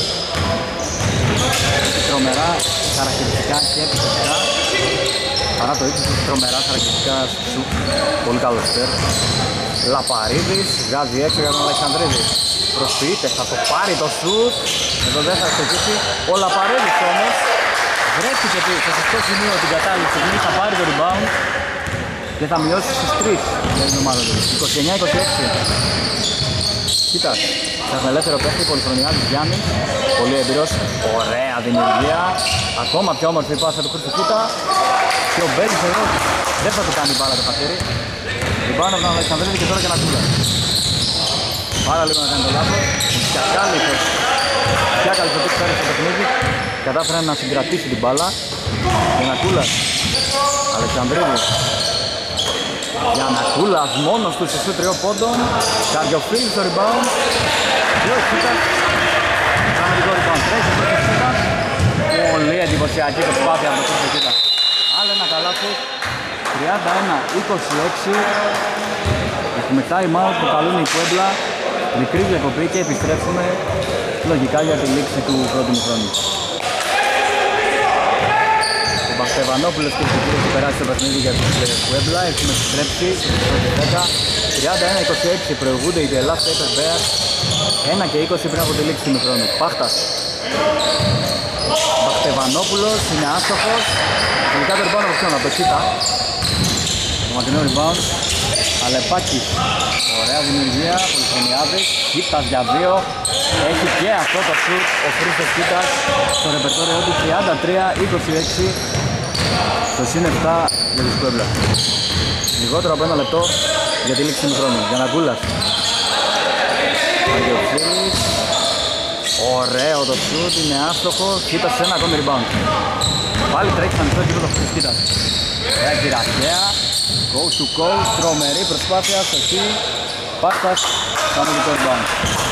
έχει τρομερά χαρακτηριστικά και επιθετικά. Παρά το ύψος έχει τρομερά χαρακτηριστικά σου. Πολύ καλό σουτέρ. Λαπαρίδης βγάζει έξω για τον Αλεξανδρίδη. Προσποιείται, θα το πάρει το σουτ. Εδώ δεν θα εξοχίσει. Ο Λαπαρίδης όμως βρέθηκε στο σωστό σημείο την κατάλληλη στιγμή, θα πάρει το rebound και θα μειώσει στις 3 για την ομάδα του. 29-26. Κοίτα, θα έχουμε ελεύθερο παίχτη, Πολυχρονιάδης Γιάννης, πολύ εμπειρός, ωραία δημιουργία. Ακόμα πιο όμορφη πάσα του Χρήστου Κίτα. Και ο Μπέλης εδώ δεν θα του κάνει μπάλα το χατήρι. Rebound από τον Αλεξανδρίδη και τώρα Γιαννακούλας. Πάρα λίγο να κάνει το λάθος. Τσιάκαλης ο οποίος πέρασε στο παιχνίδι. Κατάφερε να συγκρατήσει την μπάλα. Γιαννακούλας. Αλεξανδρίδης. Γιαννακούλας μόνος του σε σου 3 πόντων. Καριοφίλης στο rebound. Δύο Κίτας. Πραγματικό rebound. Τρέχει το Κίτας. Πολύ εντυπωσιακή προσπάθεια από το Κίτα. Άλλο ένα καλάθι. 31-26. Έχουμε time out που καλούν οι Puebla. Μικρή διακοπή και επιστρέφουμε λογικά για τη λήξη του πρώτου χρόνου. Ο Μπαχτεβανόπουλος και ο Κιτήρης έχει περάσει το παιχνίδι για τους Puebla. Έχουμε επιστρέψει στο 10. 31-26 προηγούνται οι The Last Paper Bears. 1 και 20 πριν από τη λήξη του χρόνου. Πάχτας. Μπαχτεβανόπουλος είναι άστοχος. Τελικά το rebound από ποιον, από το Κίτα. Το μακρινό rebound. Αλεπάκης. Ωραία δημιουργία, Πολυχρονιάδης. Κίτας για 2. Έχει και αυτό το σουτ ο Χρήστος Κίτας στο ρεπερτόριό του. 33-26 στο συν 7 για τους Puebla. Λιγότερο από 1 λεπτό για τη λήξη του χρόνου. Γιαννακούλας. Αγιοψίλης. Ωραίο το σουτ, είναι άστοχο. Κίτας σε ένα ακόμη rebound. Πάλι τρέχει στα μισό κύπρο το Χρήστος Κίτας. Ωραία κυραχαία. Coast to coast, τρομερή προσπάθεια, στοχή. Πάχτας, πάμε και το rebound.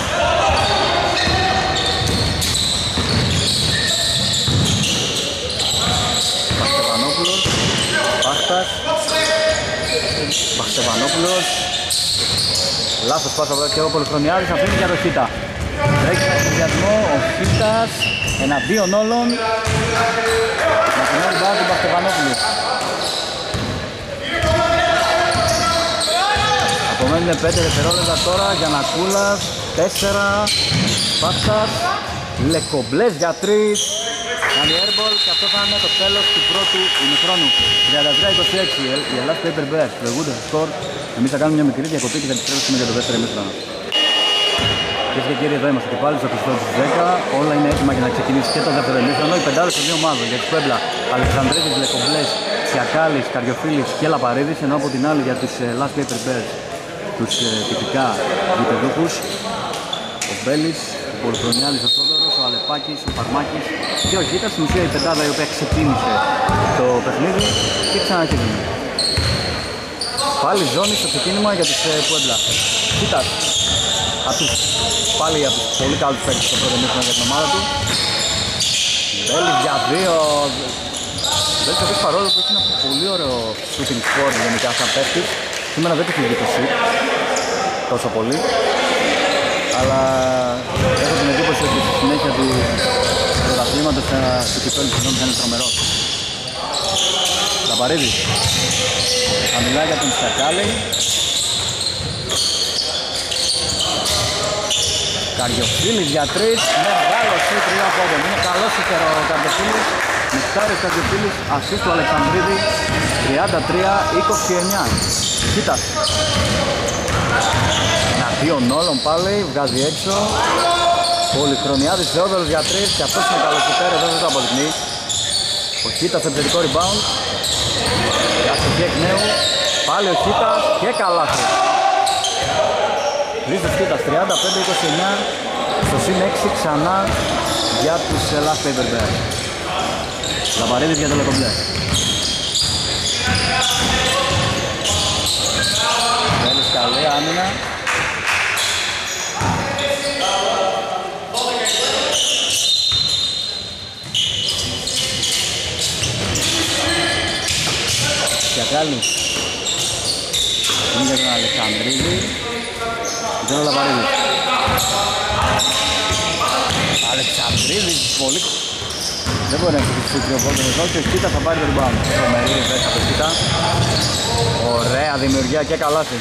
Μπαχτεβανόπουλος. Πάχτας. Μπαχτεβανόπουλος. Λάθος πάσα από και ο Πολυχρονιάδης, αφήνει για το Χίτα. Τρέχει στον συνδυασμό ο Χίτας, εναντίον όλων. Μακρινό rebound του Μπαχτεβανόπουλου. Απομένουν 5 δευτερόλεπτα τώρα, Γιαννακούλας, 4, Πάχτας, Λεκομπλές για 3, κάνει airball και αυτό θα είναι το τέλος του πρώτου ημιχρόνου. 33-26, οι Ελλάς Paper Bears προηγούνται στο σκορ. Εμείς θα κάνουμε μια μικρή διακοπή και θα επιστρέψουμε για το δεύτερο ημιχρόνο. Κυρίες και κύριοι, εδώ είμαστε και πάλι στο πιστό της 10. Όλα είναι έτοιμα για να ξεκινήσει και το δεύτερο ημίχρονο. Οι πεντάδες των δύο ομάδων για τους Puebla, Αλεξανδρίδης, Λεκομπλές, Τσιακάλης, Καριοφίλης και Λαπαρίδης, ενώ από την άλλη για τους Last Paper Bears τους τυπικά γηπεδούχους, ο Μπέλης, ο Πολυχρονιάδης, ο Θόδωρος, ο Αλεπάκης, ο Παρμάκης και ο Κίτας, στην ουσία η πεντάδα η οποία ξεκίνησε το παιχνίδι και ξαναρχίζουμε. Πάλι ζώνη στο ξεκίνημα για τους Puebla. Κίτας, πάλι από τους πολύ καλούς παίκτες στο πρώτο μήχρονο για την ομάδα του. Μπέλης για 2. Μπέλης αυτός παρόλο που έχει ένα πολύ ωραίο shooting score γενικά σαν παίκτης, σήμερα δεν έχει βγει το shoot τόσο πολύ, αλλά έχω την εντύπωση ότι στη συνέχεια του πρωταθλήματος του κυπέλλου της ζώνης θα είναι τρομερός. Λαπαρίδης θα μιλάει για τον Τσιακάλη. Καριοφίλης για 3, μεγάλο σουτ 3 πόντων. Είναι καλός ο Καριοφίλης. Μιχτάρης Καριοφίλης, ασίστ του Αλεξανδρίδη, 33-29. Κίτας. Εναντίον όλων πάλι, βγάζει έξω. Πολυχρονιάδης Θεόδωρος για 3 και αυτός είναι καλός σουτέρ, εδώ δεν το αποδεικνύει. Ο Κίτας σε επιθετικό rebound. Για αστοχή εκ νέου. Πάλι ο Κίτας και καλάθι. Χρήστος Κίτας 35-29 στο συν 6 ξανά για τους Last Paper Bears. Λαπαρίδης για το Λεκομπλέ. Θέλεις καλή άμυνα. Τσιακάλης. Είναι για τον Αλεξανδρίδη. Ήταν ο Λαπαρίδης. Αλεξανδρίδης, πολύ... Δεν μπορεί να εξηγήσει τρίο πόντων εδώ και ο Κίτας θα πάρει το rebound. Τρομερή ρηφές από Κίτα. Ωραία δημιουργία και καλάθι.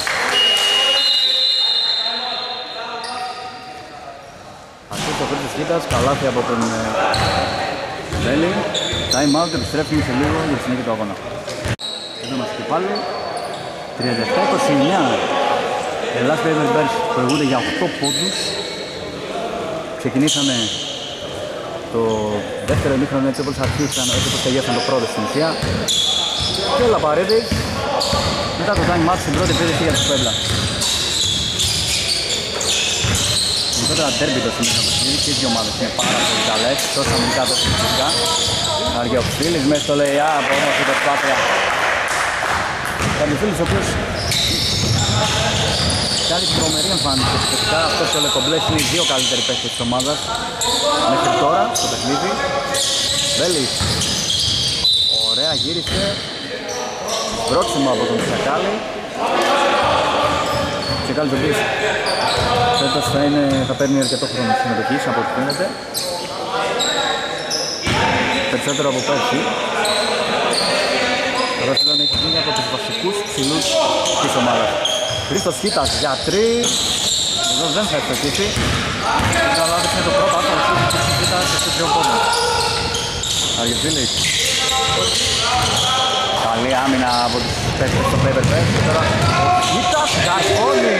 Αυτός ο Χρήστος Κίτας, καλάθι από τον Βέλη. Time out, επιστρέφουμε σε λίγο για τη συνέχεια του αγώνα. Εδώ είμαστε και πάλι. 37-29. Οι Last Paper Bears προηγούνται για 8 πόντους. Ξεκινήσαμε το δεύτερο ημίχρονο έτσι όπως αρχίσαν, έτσι όπως τελειώσαν το πρώτο στην ουσία. Και ο Λαπαρίδης Μετά το time out στην πρώτη επίθεση για τους Πέμπλα. Γενικότερα ντέρμπι το σημείο το παιχνίδι και οι δύο ομάδες είναι πάρα πολύ καλές, τόσο αμυντικά τόσο φυσικά. Αργιοφίλης μέσα στο lay-up, όμως η προσπάθεια. Αργιοφίλης ο οποίος κάνει την τρομερή εμφάνιση επιθετικά. Αυτός και ο Λεκομπλές είναι οι δύο καλύτεροι παίκτες της ομάδας μέχρι τώρα στο παιχνίδι. Μπέλης, ωραία γύρισε, πρόξιμο από τον Τσακάλη. Τσακάλης ο οποίος φέτος θα παίρνει αρκετό χρόνο συμμετοχής από ό,τι φαίνεται. Περισσότερο από πέρσι. Τώρα πλέον έχει γίνει από τους βασικούς ψηλούς της ομάδας. Χρήστος Κίτας για 3. Εδώ δεν θα εκτελήσει. Θα λάβει το πρώτο άθρο του Κίτας σε 3 πόντους. Αργιοφίλης. Καλή άμυνα από τους παίκτες στο paper pass. Και τώρα ο Κίτας καρφώνει.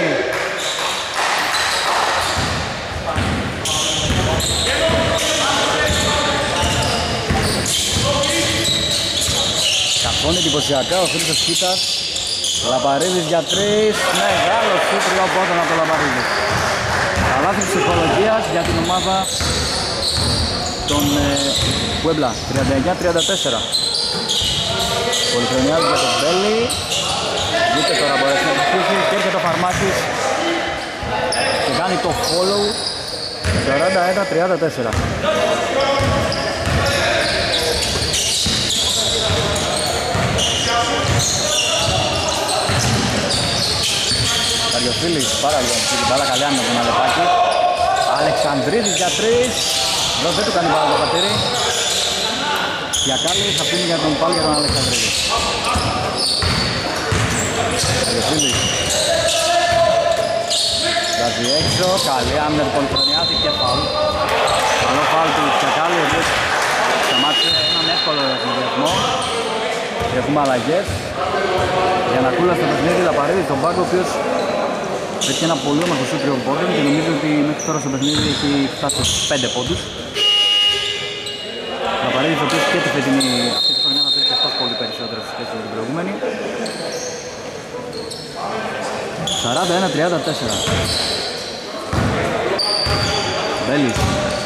Καρφώνει εντυπωσιακά ο Χρήστος Κίτας. Λαπαρίδης για 3. Μεγάλος σου 3 πόντων από το Λαπαρίδη. Καλάθι ψυχολογίας για την ομάδα των Puebla. 39-34. Πολυχρονιάζει για τον Μπέλη. Δείτε τώρα μπορέσει να επιτύχει και έρχεται ο Φαρμάκης και κάνει το follow. 41-34. Αργιοφίλης, πάρα λίγο την μπάλα καλή άμυνα από τον Αλεπάκη. Αλεξανδρίδης για 3. Εδώ δεν του κάνει μπάλα το πατήρι. Διακάλη θα πίνει για τον πάλι για τον Αλεξανδρίδη. Αργιοφίλης. Βγάζει έξω, καλή άμυνα του Πολυχρονιάτη και φάουλ. Καλό φάουλ του Διακάλη, ο οποίος σταμάτησε έναν εύκολο συνδυασμό. Έχουμε αλλαγές. Για να κούλα στο παιχνίδι Λαπαρίδη στον πάγκο, ο οποίος έχει ένα πολύ όμορφο σούτ 3 πόντων και νομίζω ότι μέχρι τώρα στο παιχνίδι έχει φτάσει στους 5 πόντους. Λαπαρίδης ο οποίος και τη φετινή αυτή τη χρονιά θα παίξει αυτός πολύ περισσότερο στη σχέση με την προηγούμενη. 41-34. Μπέλης.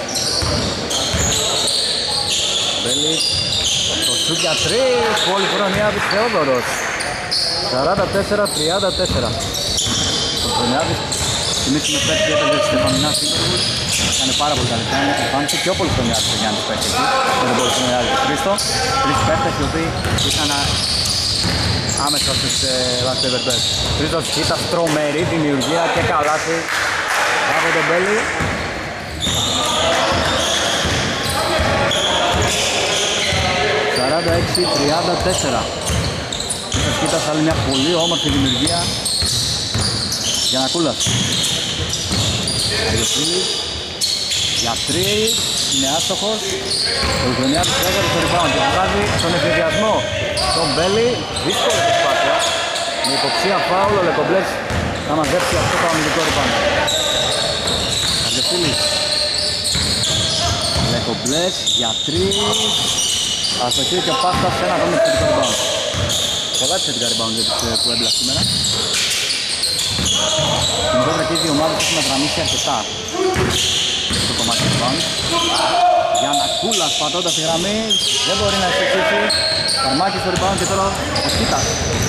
Μπέλης. Το σούτ για 3. Πολυχρονιάδης Θεόδωρος. 44-34. Ο Πολυχρονιάδης θυμίζει με πέτυχε και έπαιζε στην Εφαμινά Σύμπεργους. Έκανε πάρα πολύ καλή εμφάνιση και ο Πολυχρονιάδης ο Γιάννης παίχτες εκεί. Με τον Πολυχρονιάδη του Χρήστο. 3 παίχτες οι οποίοι είχαν άμεσα στις Last Ever Best. Χρήστος Κίτας, τρομερή δημιουργία και καλάθι από τον Μπέλη. ...46-34. Χρήστος Κίτας, άλλη μια πολύ όμορφη δημιουργία για να κούλας. Αργιοφίλης για 3, είναι άστοχος. Ο Πολυχρονιάδης έκανε το rebound και βγάζει στον εφηδιασμό τον Μπέλη. Δύσκολη προσπάθεια. Με υποψία φάουλ ο Λεκομπλές θα μαζέψει αυτό το αμυντικό rebound. Αργιοφίλης. Λεκομπλές για 3. Αστοχή και πάστα σε ένα ακόμη θετικό rebound. Πολλά θετικά rebound για τους Puebla σήμερα. Γενικότερα και οι δύο ομάδες έχουν γραμμίσει αρκετά στο κομμάτι του rebound. Γιάννα Κούλας πατώντας τη γραμμή, δεν μπορεί να εξελίξει. Καρμάκης στο rebound και τώρα ο Κίτας.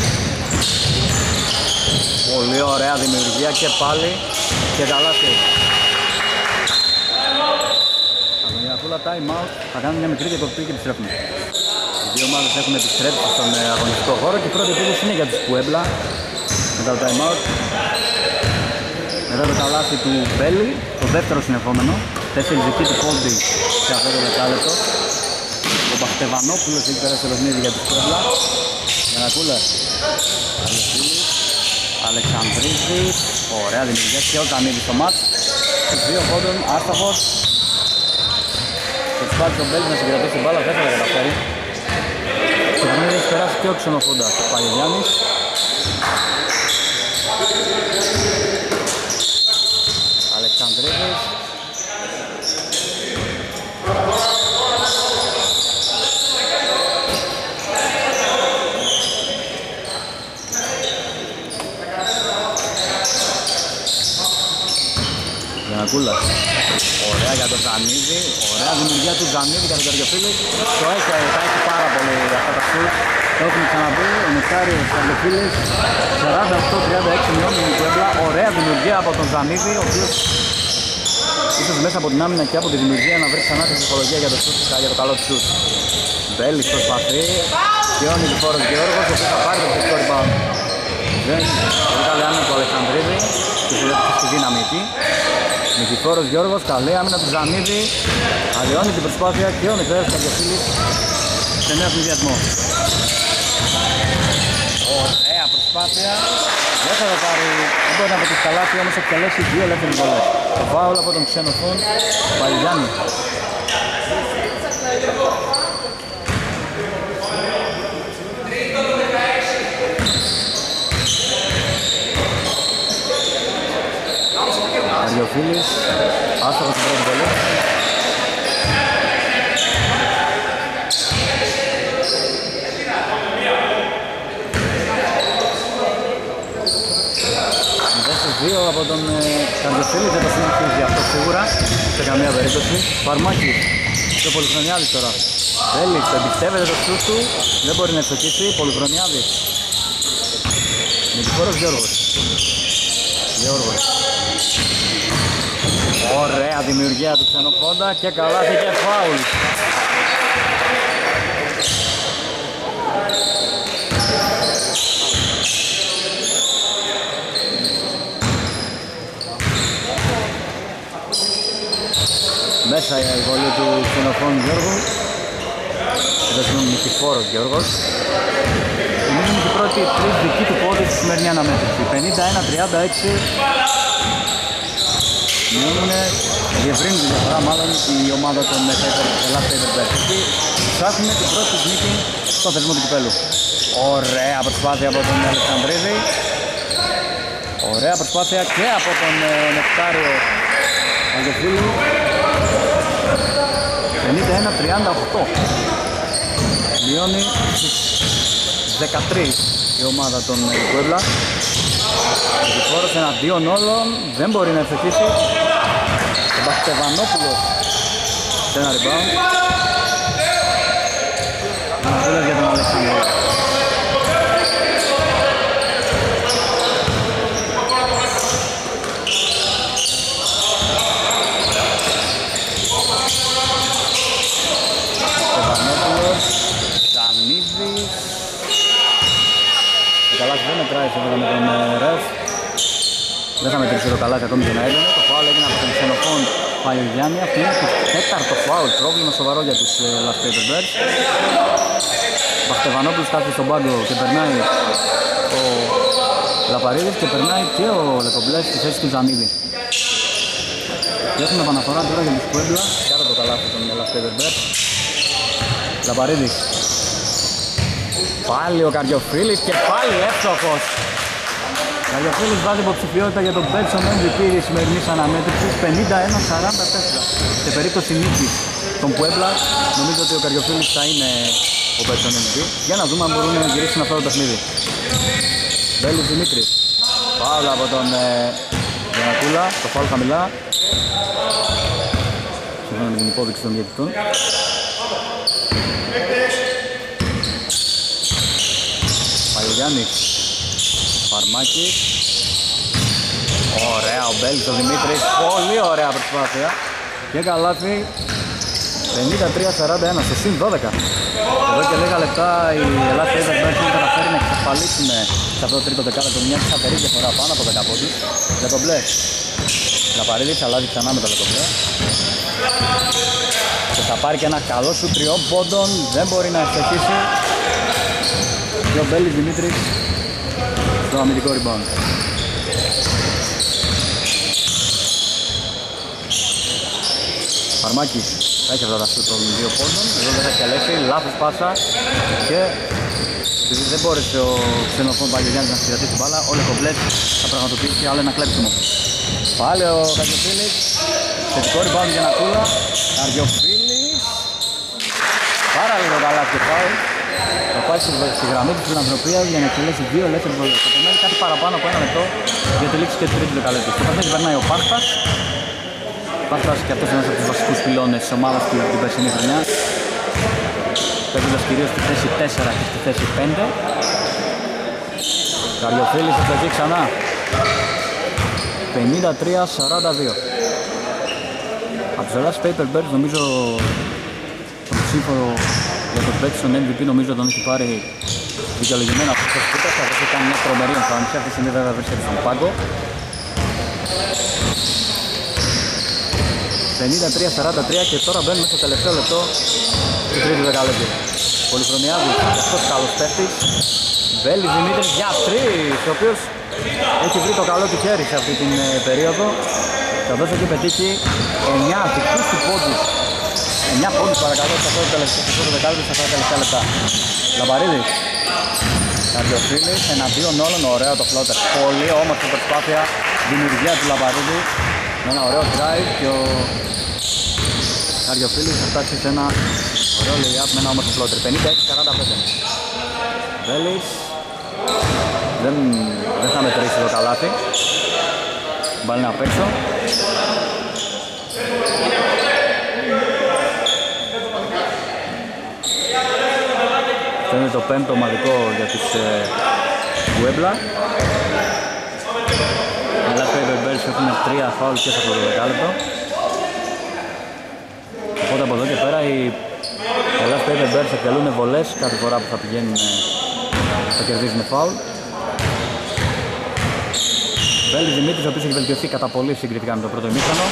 Πολύ ωραία δημιουργία και πάλι και καλάθι. Από την Κούλα time out θα κάνουν μια μικρή διακοπή και επιστρέφουν. Οι δύο ομάδες έχουν επιστρέψει στον αγωνιστικό χώρο και η πρώτη επίθεση είναι για τους Puebla μετά το time out. Μετά το καλάθι του Μπέλη, το δεύτερο συνεχόμενο. 4 δική του Κόλντι σε αυτό το δεκάλεπτο. Ο Μπαχτεβανόπουλος έχει περάσει το παιχνίδι για τους Puebla. Γιαννακούλας. Αλεξίλης. Αλεξανδρίδης. Ωραία δημιουργία και ο Καμίλης στο μάτς. 2 πόντων, άστοχος. Και σπάζει τον Μπέλη να συγκρατήσει την μπάλα, δεν θα τα καταφέρει. Στο παιχνίδι έχει περάσει και ο Ξενοφόντας, ο Παγιάννης. Αλεξανδρίδης. Νικούλας. Ωραία για τον Ζανίδη. Ωραία δημιουργία του Ζανίδη για τον Καρδιοφίλη. Το έχει πάρα πολύ αυτά τα σουτ. Το έχουμε ξαναπεί. Ο Νεκτάριος Καρδιοφίλης 48-36 μειώνει η Κουέμπλα. Ωραία δημιουργία από τον Ζανίδη, ο οποίος ίσως μέσα από την άμυνα και από τη δημιουργία να βρει ξανά τη ψυχολογία για το σουτ, για το καλό του σουτ. Μπέλης προσπαθεί και ο Νικηφόρος Γεώργος, ο οποίος θα πάρει το φυσικό rebound. Δεν πολύ καλή άμυνα του Αλεξανδρίδη και του δέχεται στη δύναμη εκεί. Νικηφόρος Γιώργος, καλή άμυνα του Ζανίδη, αλλοιώνει την προσπάθεια και ο Νικηφόρος Καρδιοφίλης σε νέο πληδιασμό. Ωραία προσπάθεια, δεν θα το πάρει, δεν μπορεί να το καλάσει, όμως εκτελέσει δύο ελεύθερες βολές. Το φάουλ από τον Ξενοφών Παλιγιάννη. Καρδιοφίλης, άστοχος στην πρώτη βολή. Δύο από τον Καρδιοφίλη, δεν το συνεχίζει αυτό σίγουρα σε καμία περίπτωση. Φαρμάκης, το Πολυχρονιάδης τώρα. Βέλης, εμπιστεύεται το σούτ του, δεν μπορεί να ευστοχίσει. Πολυχρονιάδης. Νικηφόρος Γιώργος. Ωραία δημιουργία του Ξενοφόντα και καλάθι και φάουλ. Μέσα η βολή του Ξενοφών Γιώργου. Εδώ είναι ο Νικηφόρος Γιώργος. Είναι η πρώτη δική του πόδι στη σημερινή αναμέτρηση. 51-36. Διευρύνει τη διαφορά μάλλον η ομάδα των Ελλάς Paperbirds. Ψάχνουν την πρώτη νίκη στο θεσμό του κυπέλου. Ωραία προσπάθεια από τον Αλεξανδρίδη. Ωραία προσπάθεια και από τον Νεκτάριο Αγγεφίλου. 51-38. Μειώνει στις 13 η ομάδα των Κουέμπλα. Ο Νικηφόρος εναντίον όλων, δεν μπορεί να ευστοχίσει. Ο Μπαχτεβανόπουλος σε ένα rebound. Ανατολές για τον Αλεξάνδρο. Μπαχτεβανόπουλος, Ζανίδης. Ο καλάθι δεν μετράει σήμερα με τον Ρεφ. Δεν θα μετρήσει το καλάθι ακόμη και να έβγαινε. Το φάουλ έγινε από τον Ξενοφών Παλιγιάννη. Αυτό είναι το τέταρτο φάουλ. Πρόβλημα σοβαρό για τους Ελλάς Paperbirds. Μπαχτεβανόπουλος κάθεται στον πάγκο και περνάει ο Λαπαρίδης και περνάει και ο Λεκομπλές στη θέση του Ζανίδη. Και έχουμε επαναφορά τώρα για τους Κουέμπλα. Κάτω το καλάθι των Ελλάς Paperbirds. Λαπαρίδης. Πάλι ο Καρδιοφίλης και πάλι εύστοχος. Ο Καρδιοφίλης βάζει υποψηφιότητα για τον Betson MVP της σημερινής αναμέτρησης 51-44. Σε περίπτωση νίκης των Puebla νομίζω ότι ο Καρδιοφίλης θα είναι ο Betson MVP. Για να δούμε αν μπορούν να γυρίσουν αυτό το παιχνίδι. Βέλης Δημήτρης. Φάουλ από τον Γιανακούλα. Το φάουλ χαμηλά. Σύμφωνα με την υπόδειξη των διαιτητών. Παλιγιάννης, Φαρμάκης. Ωραία ο Μπέλης, ο Δημήτρης. Πολύ ωραία προσπάθεια. Και καλάθι 53-41 στο συν 12. Εδώ και λίγα λεπτά οι Ελλάς Paperbirds έχουν καταφέρει να εξασφαλίσουν σε αυτό το τρίτο δεκάλεπτο μια σταθερή διαφορά πάνω από 10 πόντους. Λεκομπλέ. Λαπαρίδης αλλάζει ξανά με το Λεκομπλέ. Και θα πάρει και ένα καλό σου 3 πόντων. Δεν μπορεί να ευστοχίσει. Και ο Μπέλης Δημήτρης στο αμυντικό rebound. Φαρμάκης θα έχει αυτά τα σουτ των 2 πόντων. Εδώ δεν θα εκτελέσει, λάθος πάσα. Και επειδή δεν μπόρεσε ο Ξενοφών Παλιγιάννης να συγκρατήσει την μπάλα, ο Λεκομπλές θα πραγματοποιήσει άλλο ένα κλέψιμο. Πάλι ο Καρδιοφίλης, θετικό rebound για Νακούλα. Καρδιοφίλης, πάρα λίγο καλά και φάουλ. Θα πάει στη γραμμή της φιλανθρωπίας για να εκτελέσει 2 ελεύθερες βολές. Θα περιμένει κάτι παραπάνω από 1 λεπτό για τη λήξη και του τρίτου δεκαλέπτου. Στο παιχνίδι περνάει ο Πάχτας. Πάθρας και αυτός ένας από τους βασικούς πυλώνες της ομάδας του την περσινή χρονιά. Παίζοντας κυρίως στη θέση 4 και στη θέση 5. Καριοφίλης εκεί ξανά. 53-42. Από τους Ελλάς Paperbirds νομίζω το σύμφωνο για το παίκτη στον MVP νομίζω τον έχει πάρει δικαιολογημένα αυτός ο Κούπρας. Αυτός έχει κάνει μια τρομερή εμφάνιση. Αυτή τη στιγμή βέβαια βρίσκεται στον πάγκο. 53-43 και τώρα μπαίνουμε στο τελευταίο λεπτό του τρίτου δεκαλέπτου. Πολυχρονιάδης, αυτός καλός παίκτης. Βέλης Δημήτρης για 3, ο οποίος έχει βρει το καλό του χέρι σε αυτή την περίοδο. Καθώς έχει πετύχει 9 δικούς του πόντους. 9 πόντους παρακαλώ σε αυτό το τελευταίο δεκάλεπτο, σε αυτά τα τελευταία λεπτά. Λαμπαρίδης. Καρδιοφίλης, εναντίον όλων, ωραίο το φλότερ. Πολύ όμορφη προσπάθεια, δημιουργία του Λαμπαρίδη. Με ένα ωραίο drive και ο Καρδιοφίλης θα φτάσει σε ένα ωραίο lay-up με ένα όμορφο φλότερ. 56-45. Βέλης. Δεν θα μετρήσει το καλάθι. Μπάλει απ' έξω. Αυτό είναι το πέμπτο ομαδικό για τους Puebla. Αλλά οι Paperbirds έχουν 3 φάουλ και σε αυτό το δεκάλεπτο. Οπότε από εδώ και πέρα οι Ελλάς Paperbirds εκτελούν βολές κάθε φορά που θα πηγαίνουν, θα κερδίζουν φάουλ. Βέλης Δημήτρης, ο οποίος έχει βελτιωθεί κατά πολύ συγκριτικά με το πρώτο ημίχρονο.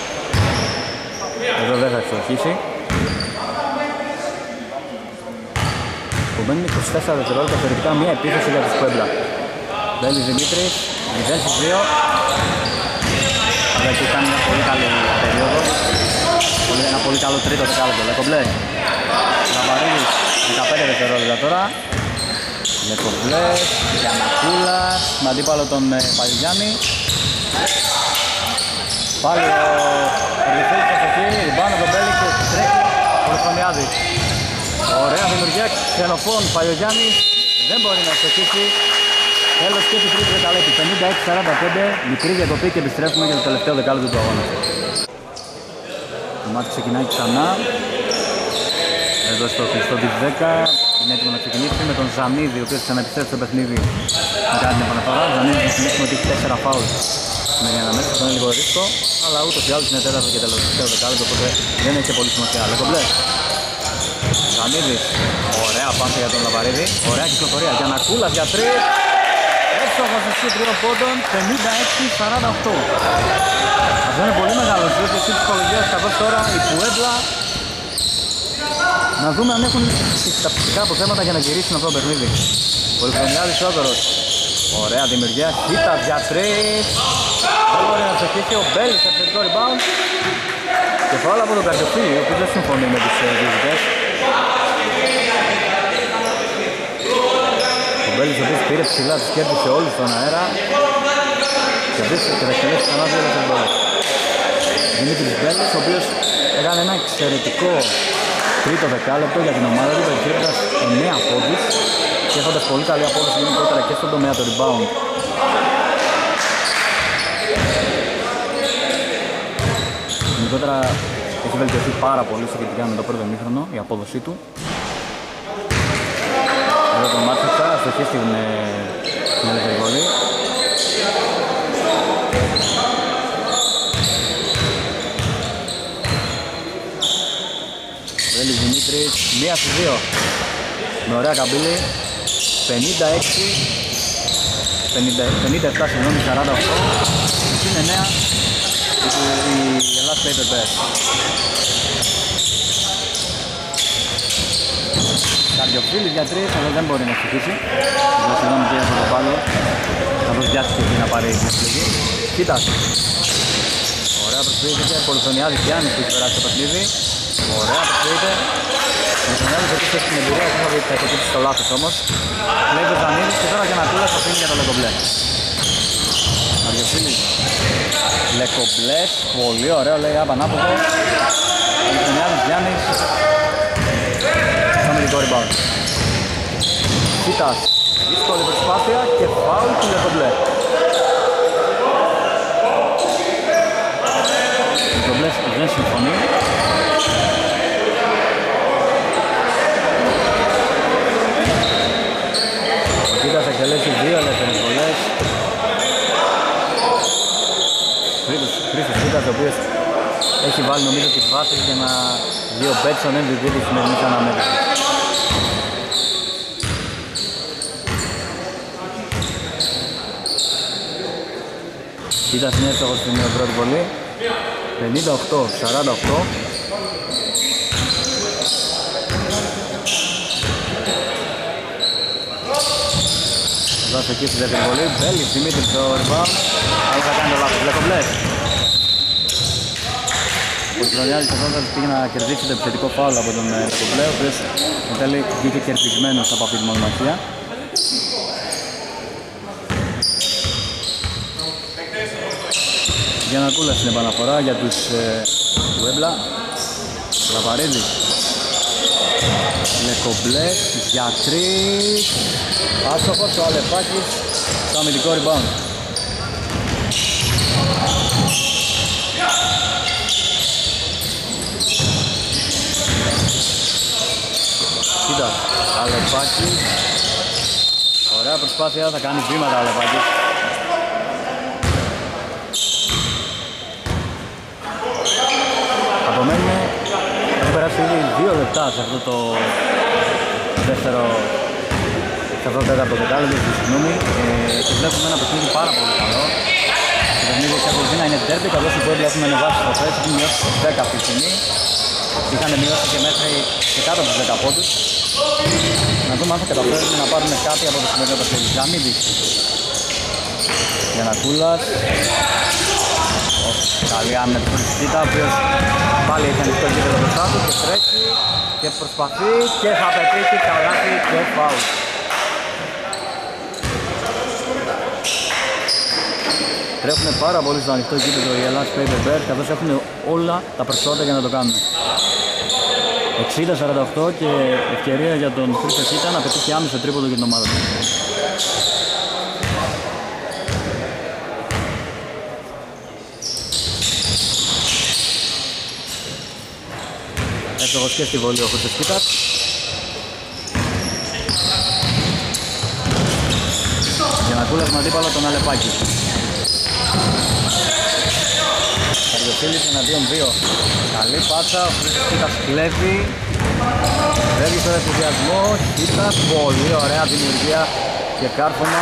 Εδώ δεν θα εξοχίσει. Που μένουν 24 δευτερόλεπτα θεωρητικά μια επίθεση για τους Puebla. Βέλης Δημήτρης, 0-2. Αλλά έχει κάνει μια πολύ καλή περίοδο. Ένα πολύ καλό τρίτο δεκάλεπτο. Λεκομπλέ. Λαμπαρίδης, 15 δευτερόλεπτα τώρα. Λεκομπλές, Γιαννακούλας, με αντίπαλο τον Παγιάννη. Πάλι ο Ριφίλης εκεί, ριμπάνω τον Μπέλη και τρέχει ο Λεφωνιάδης. Ωραία δημιουργία, Ξενοφών, Παγιογιάννης, δεν μπορεί να εξοχίσει. Τέλος και του τρίτου δεκαλέπτου, 56-45, μικρή διακοπή και επιστρέφουμε για το τελευταίο δεκάλεπτο του αγώνα. Το μάτι ξεκινάει ξανά. Εδώ στο κλειστό της 10. Είναι έτοιμο να ξεκινήσει με τον Ζανίδη, ο οποίος ξαναεπιστρέφει στο παιχνίδι μετά την επαναφορά. Ζανίδη θα θυμίσουμε ότι έχει 4 φάουλ στην αναμέση, αυτό είναι λίγο ρίσκο, αλλά ούτως ή άλλως είναι τέταρτο και τελευταίο δεκάλεπτο, οπότε δεν έχει και πολύ σημασία. Λεκομπλέ. Ζανίδης, ωραία πάσα για τον Λαμπαρίδη, ωραία κυκλοφορία. Γιαννακούλας για 3. Εύστοχος εσύ 3 πόντων, 56-48. Αυτό είναι πολύ μεγάλο σούτ της ψυχολογίας, καθώς τώρα η Puebla να δούμε αν έχουν τα φυσικά αποθέματα για να γυρίσουν αυτό το παιχνίδι. Πολυχρονιάδης Σόκορος. Ωραία δημιουργία. Χίτας για 3. Δεν μπορεί να ξεχύσει ο Μπέλης σε επιθετικό rebound. Και φάουλ από τον Καρδιοφίλη, ο οποίος δεν συμφωνεί με τους διαιτητές. Ο Μπέλης ο οποίος πήρε ψηλά, τους κέρδισε όλους στον αέρα. Και θα εκτελέσει ξανά 2 δευτερόλεπτα. Δημήτρης Μπέλης, ο οποίος έκανε ένα εξαιρετικό τρίτο δεκάλεπτο για την ομάδα του, περιφέροντας 9 πόντους και έχοντας πολύ καλή απόδοση γενικότερα και στον τομέα του rebound. Γενικότερα έχει βελτιωθεί πάρα πολύ σχετικά με το πρώτο ημίχρονο η απόδοσή του. Εδώ το μάτι θα στοχεί στην ελεύθερη βολή. Βέλης Δημήτρης, 1-2 με ωραία καμπύλη, 57 συγγνώμη, 48, είναι 9 η Ελλάς Paperbirds. Καρδιοφίλης για 3, αλλά δεν μπορεί να στοιχήσει. Συγγνώμη και αυτό το πάλι, καθώς βιάστηκε να πάρει την επιλογή. Κοίτας, ωραία προσφύγεται, Πολυχρονιάδης Γιάννης που έχει περάσει το παιχνίδι. Ωραία, προσφύγεται. Ο Πολυχρονιάδης επίσης έχει την εμπειρία, θα δει ότι θα εκοπήσει το λάθος όμως. Λέει το Ζανίδης και τώρα για να κούλας θα φύγει για το Λεκομπλέ. Καρδιοφίλης. Λεκομπλές, πολύ ωραίο λέει απανάποδο. Πολυχρονιάδης Γιάννης. Στο αμυντικό rebound. Κοίτας, δύσκολη προσπάθεια και φάουλ του Λεκομπλέ. Λεκομπλές βάλει νομίζω τις βάσεις για να δει ο Μπέτσον MVP της σημερινής αναμέτρησης. Κοίτας είναι εύστοχος στην πρώτη βολή. 58-48. Δώσε εκεί στη δεύτερη βολή. Μπέλης, Δημήτρης στο rebound. Αλλά θα κάνει το λάθος. Λεκομπλές. Ο Πολυχρονιάδης εδώ θα πήγε να κερδίσει το επιθετικό φάουλ από τον Λεκομπλέ, ο οποίος εν τέλει βγήκε κερδισμένος από αυτή τη μονομαχία. Γιαννακούλα στην επαναφορά για τους Πουέμπλα. Λαπαρίδης. Λεκομπλές για 3. Άστοχος ο Αλεφάκης στο αμυντικό rebound. Κοίτα, Αλεφάκης. Ωραία προσπάθεια, θα κάνει βήματα Αλεφάκης. Απομένουν, έχουν περάσει ήδη 2 λεπτά σε αυτό το δεύτερο, σε αυτό το τέταρτο δεκάλεπτο, συγγνώμη, και βλέπουμε ένα παιχνίδι πάρα πολύ καλό. Το παιχνίδι εξακολουθεί να είναι τέρπι, καθώς οι Πουέμπλα έχουν ανεβάσει το θέση, έχουν μειώσει στους 10 αυτή τη στιγμή. Είχαν μειώσει και μέχρι και κάτω από τους 10 πόντους. Να δούμε αν θα καταφέρουν να πάρουν κάτι από το σημερινό παιχνίδι. Ζαμίδης. Γιαννακούλας. Καλή άμυνα του Χρυσίτα, ο οποίος πάλι έχει ανοιχτό γήπεδο μπροστά του και τρέχει και προσπαθεί και θα πετύχει καλάθι και φάουλ. Τρέχουν πάρα πολύ στο ανοιχτό γήπεδο οι Ελλάς Paper Bears, καθώς έχουν όλα τα προσόντα για να το κάνουν. 60-48 και ευκαιρία για τον Χρυσίτα να πετύχει άμεσο τρίποντο για την ομάδα του. Εύστοχος και στη βολή ο Χρυσίτα. Γιαννακούλας με αντίπαλο τον Αλεπάκη. Καρδιοφίλης εναντίον 2. Καλή πάσα, ο Χρυσίτας κλέβει. Φεύγει στο ενθουσιασμό. Χίτας, πολύ ωραία δημιουργία και κάρφωμα.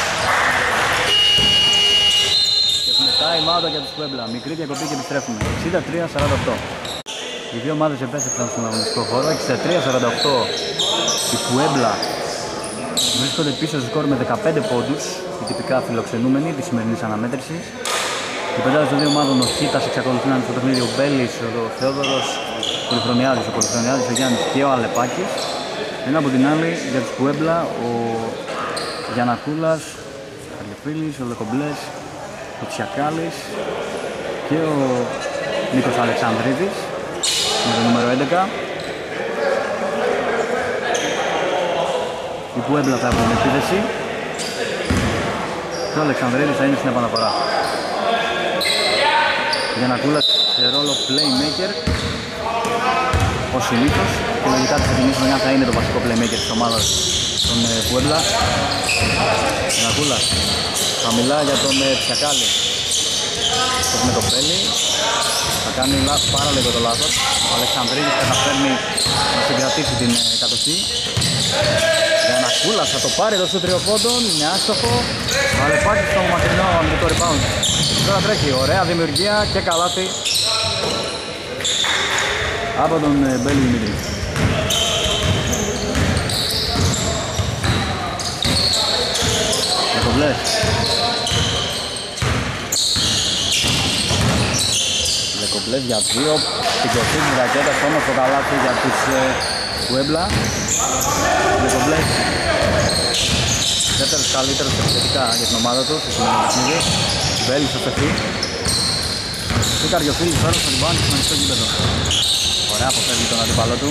Και έχουμε time out για τους Πουέμπλα. Μικρή διακοπή και επιστρέφουμε. 63-48. Οι δύο ομάδες επέστρεψαν στον αγωνιστικό χώρο. 63-48. Οι Πουέμπλα βρίσκονται πίσω στο σκορ με 15 πόντους. Οι τυπικά φιλοξενούμενοι της σημερινής αναμέτρησης. Οι πεντάδες των δύο ομάδων, ο Χίτας εξακολουθεί να είναι στο παιχνίδι, ο Μπέλης, ο Θεόδωρος, ο Πολυχρονιάδης, ο Γιάννης και ο Αλεπάκης. Ενώ από την άλλη για τους Πουέμπλα, ο Γιαννακούλας, ο Καρλεφίλης, ο Λεκομπλές, ο Τσιακάλης και ο Νίκος Αλεξανδρίδης με το νούμερο 11. Οι Πουέμπλα θα έχουν επίδεση και ο Αλεξανδρίδης θα είναι στην επαναφορά. Γιαννακούλας σε ρόλο playmaker ως συνήθως και λογικά τη φετινή χρονιά θα είναι το βασικό playmaker της ομάδας των Πουέμπλα. Γιαννακούλας χαμηλά για τον Τσιακάλη. Έχουμε τον Μπέλη, θα κάνει πάρα λίγο το λάθος. Ο Αλεξανδρίδης καταφέρνει να συγκρατήσει την κατοχή. Γιαννακούλας θα το πάρει εδώ στο τριοπόντων, είναι άστοχο. Ο Αλεπάκης στο μακρινό αμυντικό rebound. Τώρα τρέχει, ωραία δημιουργία και καλάθι από τον Μπέλη Δημήτρη. Λεκομπλές. Λεκομπλές για 2. Την κορφή της ρακέτας, όμως το καλάθι για τους Πουέμπλα. Λεκομπλές. Δεύτερος καλύτερος επιθετικά για την ομάδα του στο σημερινό παιχνίδι. Μπέλης στο στεφί. Και Καρδιοφίλης τώρα στο ριμπάνι στο ανοιχτό γήπεδο. Ωραία αποφεύγει τον αντίπαλό του.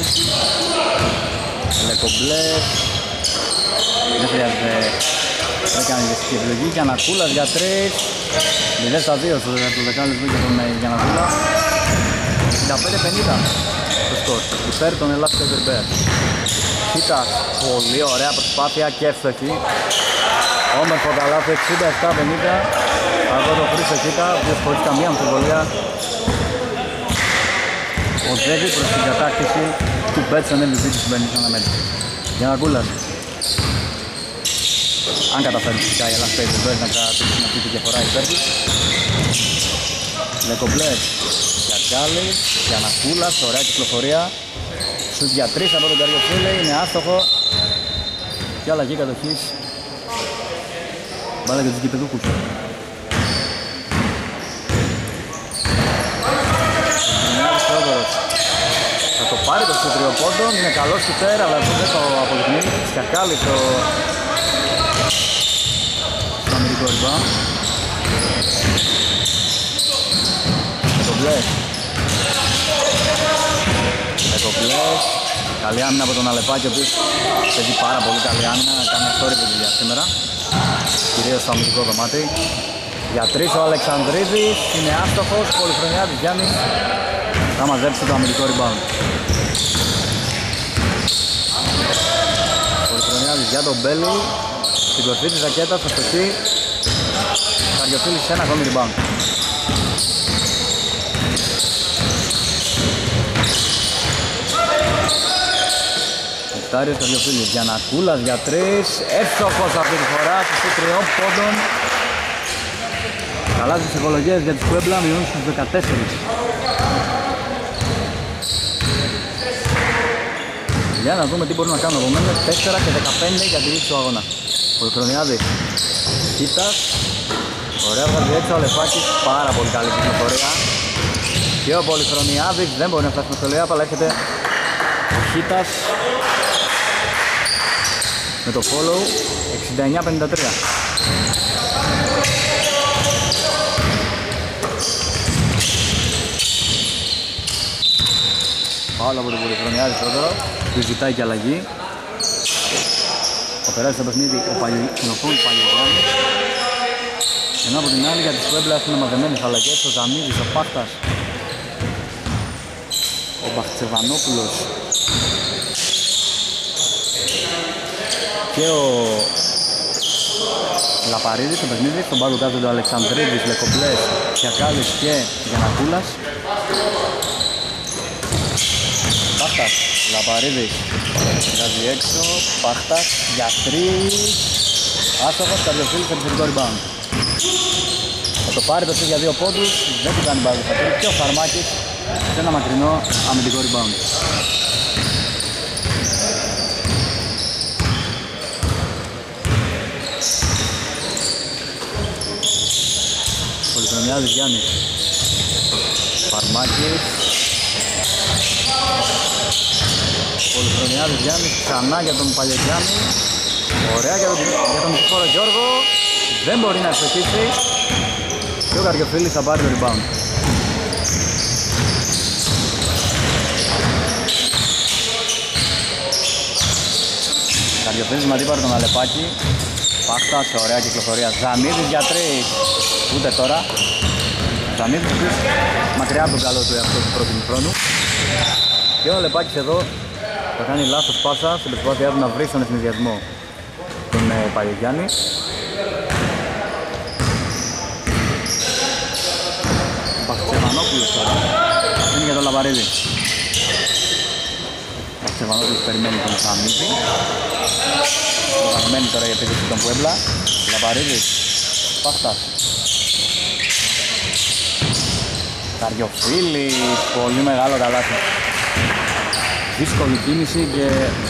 Λεκομπλές. Δεν χρειάζεται να κάνει γεστική επιλογή. Γιαννακούλας για 3. 0-2 στο δεκάλεπτο για τον Γιαννακούλα. 65-50 το σκορ. Υπέρ των Ελλάς Paper Bears. Χίτας, πολύ ωραία προσπάθεια και εύστοχη. Όμορφο καλάθι, 67-50 από τον Χρήστο Χίτα, ο οποίος χωρίς καμία αμφιβολία οδεύει προς την κατάκτηση του Betson MVP της σημερινής αναμέτρησης. Γιαννακούλας. Αν καταφέρει φυσικά η Ελλάς Paper να κρατήσει αυτή τη διαφορά υπέρ τους. Λεκομπλές, Γιαγκάλης, Γιαννακούλας, ωραία κυκλοφορία. Σουτ για 3 από τον Καριοφίλη, είναι άστοχο. Και αλλαγή κατοχής. Μπάλα για τους γηπεδούκους. Θα το πάρει το στο τριοπόντο, είναι καλός σουτέρ, αλλά δεν το αποδεικνύει. Σκακάλης στο αμυντικό rebound. Εκομπλές. Καλή άμυνα από τον Αλεπάκη, ο οποίος παίζει πάρα πολύ καλή άμυνα, κάνει αυτόρυβη δουλειά σήμερα. Κυρίως στο αμυντικό δωμάτι. Για 3 ο Αλεξανδρίδης, είναι άστοχος, πολυχρονιά της Γιάννης. Θα μαζέψει το αμυντικό rebound. Πολυχρονιά της για τον Μπέλη. Στην κορφή της ρακέτας, στο στοχή. Καριοφίλης σε ένα ακόμη rebound. Εκτάριος Καριοφίλης, Γιαννακούλας για 3. Εύστοχος αυτή τη φορά, στους 3 πόντων. Καλά τις ψυχολογίες για τις Puebla, μειώνουν στους 14. Για να δούμε τι μπορούμε να κάνουμε επομένως. 4 και 15 για τη λήξη του αγώνα. Πολυχρονιάδης, Κίτας. Ωραία βγάζει έξω ο Αλεφάκης, πάρα πολύ καλή κυκλοφορία. Και ο Πολυχρονιάδης δεν μπορεί να φτάσει στο layup, αλλά έρχεται ο Κίτας με το follow 69-53. Πάλι από τον Πολυχρονιάδη Θόδωρο, που ζητάει και αλλαγή. Θα περάσει το παιχνίδι ο Παλιογιάννης. Ενώ από την άλλη για τις Puebla έχουν μαζεμένες αλλαγές, ο Ζαμίδης, ο Πάχτας, ο Μπαχτσεβανόπουλος και ο Λαπαρίδης στο παιχνίδι. Στον πάγκο κάτω ο Αλεξανδρίδης, Λεκομπλές, Κιακάλης και Γιαννακούλας. Πάχτας, Λαπαρίδης, βγάζει έξω, Πάχτας για 3. Άστοχος, Καριοφίλης, επιθετικό rebound. Θα το πάρει το σουτ για 2 πόντους, δεν του κάνει μπάλα και ο Φαρμάκης σε ένα μακρινό αμυντικό rebound. Πολυχρονιάδης Γιάννης, Φαρμάκης. Πολυχρονιάδης Γιάννης ξανά για τον Παλιογιάννη. Ωραία για τον Νικηφόρο Γιώργο. Δεν μπορεί να εξοχίσει. Και ο Καριοφίλης θα πάρει το rebound. Καριοφίλης με αντίπαρο τον Αλεπάκη. Πάχτας, ωραία κυκλοφορία. Ζαμίδης για 3. Ούτε τώρα. Ζαμίδης μακριά από τον καλό του εαυτό του πρώτου χρόνου. Και ο Αλεπάκης εδώ θα κάνει λάθος πάσα στην προσπάθειά του να βρει στον ευνηδιασμό τον Παλιογιάννη. Παχτσεβανόπουλος τώρα. Είναι για τον Λαβαρίδη. Παχτσεβανόπουλος περιμένει τον Ζαμίδη. Οργανωμένη τώρα η επίθεση των Puebla. Λαβαρίδης. Πάχτας. Καριοφίλης. Πολύ μεγάλο καλάθι. Δύσκολη κίνηση και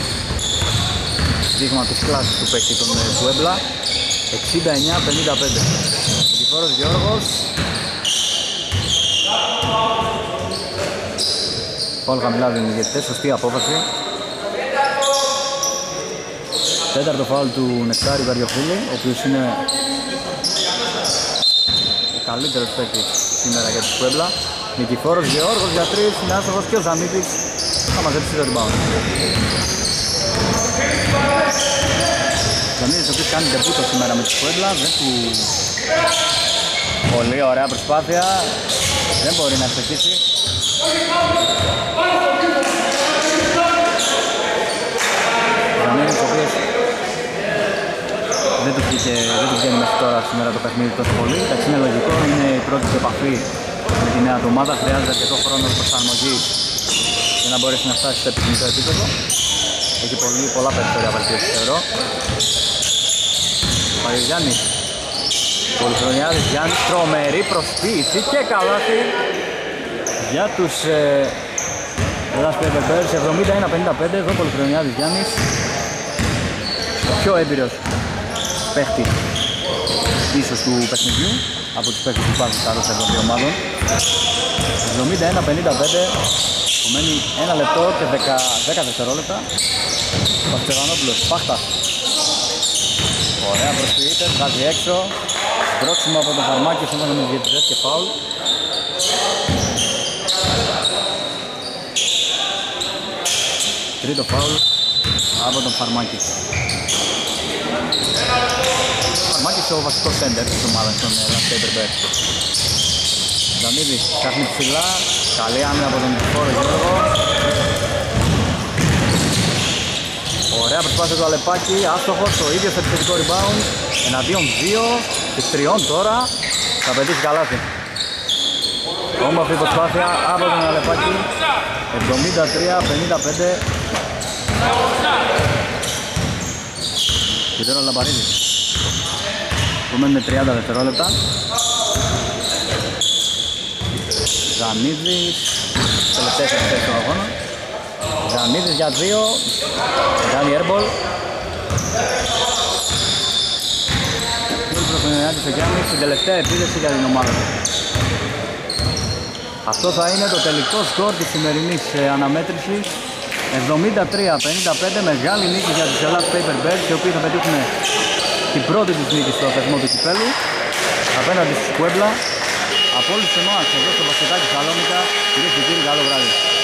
δείγμα της κλάσης του παίκτη των Puebla. 69-55. Νικηφόρος Γιώργος. Πολύ χαμηλά δεν είναι σωστή απόφαση. Τέταρτο φάουλ του Νεκτάριου Καριοφίλη, ο οποίος είναι ο καλύτερος παίκτης σήμερα για τους Puebla. Νικηφόρος Γεώργος για 3, είναι άστοχος και ο Ζαμίτης θα μαζέψει το rebound. Ο Ζαμίτης ο οποίος κάνει ντεμπούτο σήμερα με τους Puebla, δεν του... Πολύ ωραία προσπάθεια, δεν μπορεί να εξοχίσει. Ο Ζαμίτης ο οποίος δεν του βγαίνει μέχρι τώρα σήμερα το παιχνίδι τόσο πολύ. Εντάξει, είναι λογικό, είναι η πρώτη επαφή με τη νέα ομάδα, χρειάζεται αρκετό χρόνο προσαρμογής για να μπορέσει να φτάσει στο επιθυμητό επίπεδο. Έχει πολλά περιθώρια βελτίωσης θεωρώ. Παγιογιάννης, Πολυχρονιάδης, Γιάννης, τρομερή προσποίηση και καλάθι για τους Ελλάς Paper Bears. 71-55, εδώ Πολυχρονιάδης Γιάννης, ο πιο έμπειρος παίχτης ίσως του παιχνιδιού από τους παίχτες που υπάρχουν στα ρόστερ των δύο ομάδων. 71-55, απομένει 1 λεπτό και 10 δευτερόλεπτα. Ο Στεβανόπουλος, Πάχτας, ωραία προσποιείται, βγάζει έξω. Σπρώξιμο από τον Φαρμάκη σύμφωνα με τους διαιτητές και φάουλ. Τρίτο φάουλ από τον Φαρμάκη. Φαρμάκης ο βασικός σέντερ της ομάδας των Ελλάς Paper Bears. Δανίδης ψάχνει ψηλά, καλή άμυνα από τον Φόρο Γιώργο. Ωραία προσπάθεια του Αλεπάκη, άστοχος, το ίδιο στο επιθετικό rebound. Εναντίον 2, στις 3 τώρα, θα πετύχει καλάθι. Όμορφη προσπάθεια από τον Αλεπάκη, 73-55. Και τώρα ο Λαμπαρίδης, που μένουν 30 δευτερόλεπτα. Ζανίδης, τελευταίες επιθέσεις του αγώνα. Ζανίδης για 2, κάνει airball. Προφωνιάτης ο Γιάννης, την τελευταία επίδεση για την ομάδα. Αυτό θα είναι το τελικό σκορ της σημερινής αναμέτρησης. 73-55, μεγάλη νίκη για τους Ελλάς Paper Bears, οι οποίοι θα πετύχουν την πρώτη τους νίκη στο θεσμό του κυπέλλου απέναντι στους Κουέμπλα. Από όλους εμάς εδώ στο Μπασκετάκι Σαλόνικα, κυρίες και κύριοι, καλό βράδυ.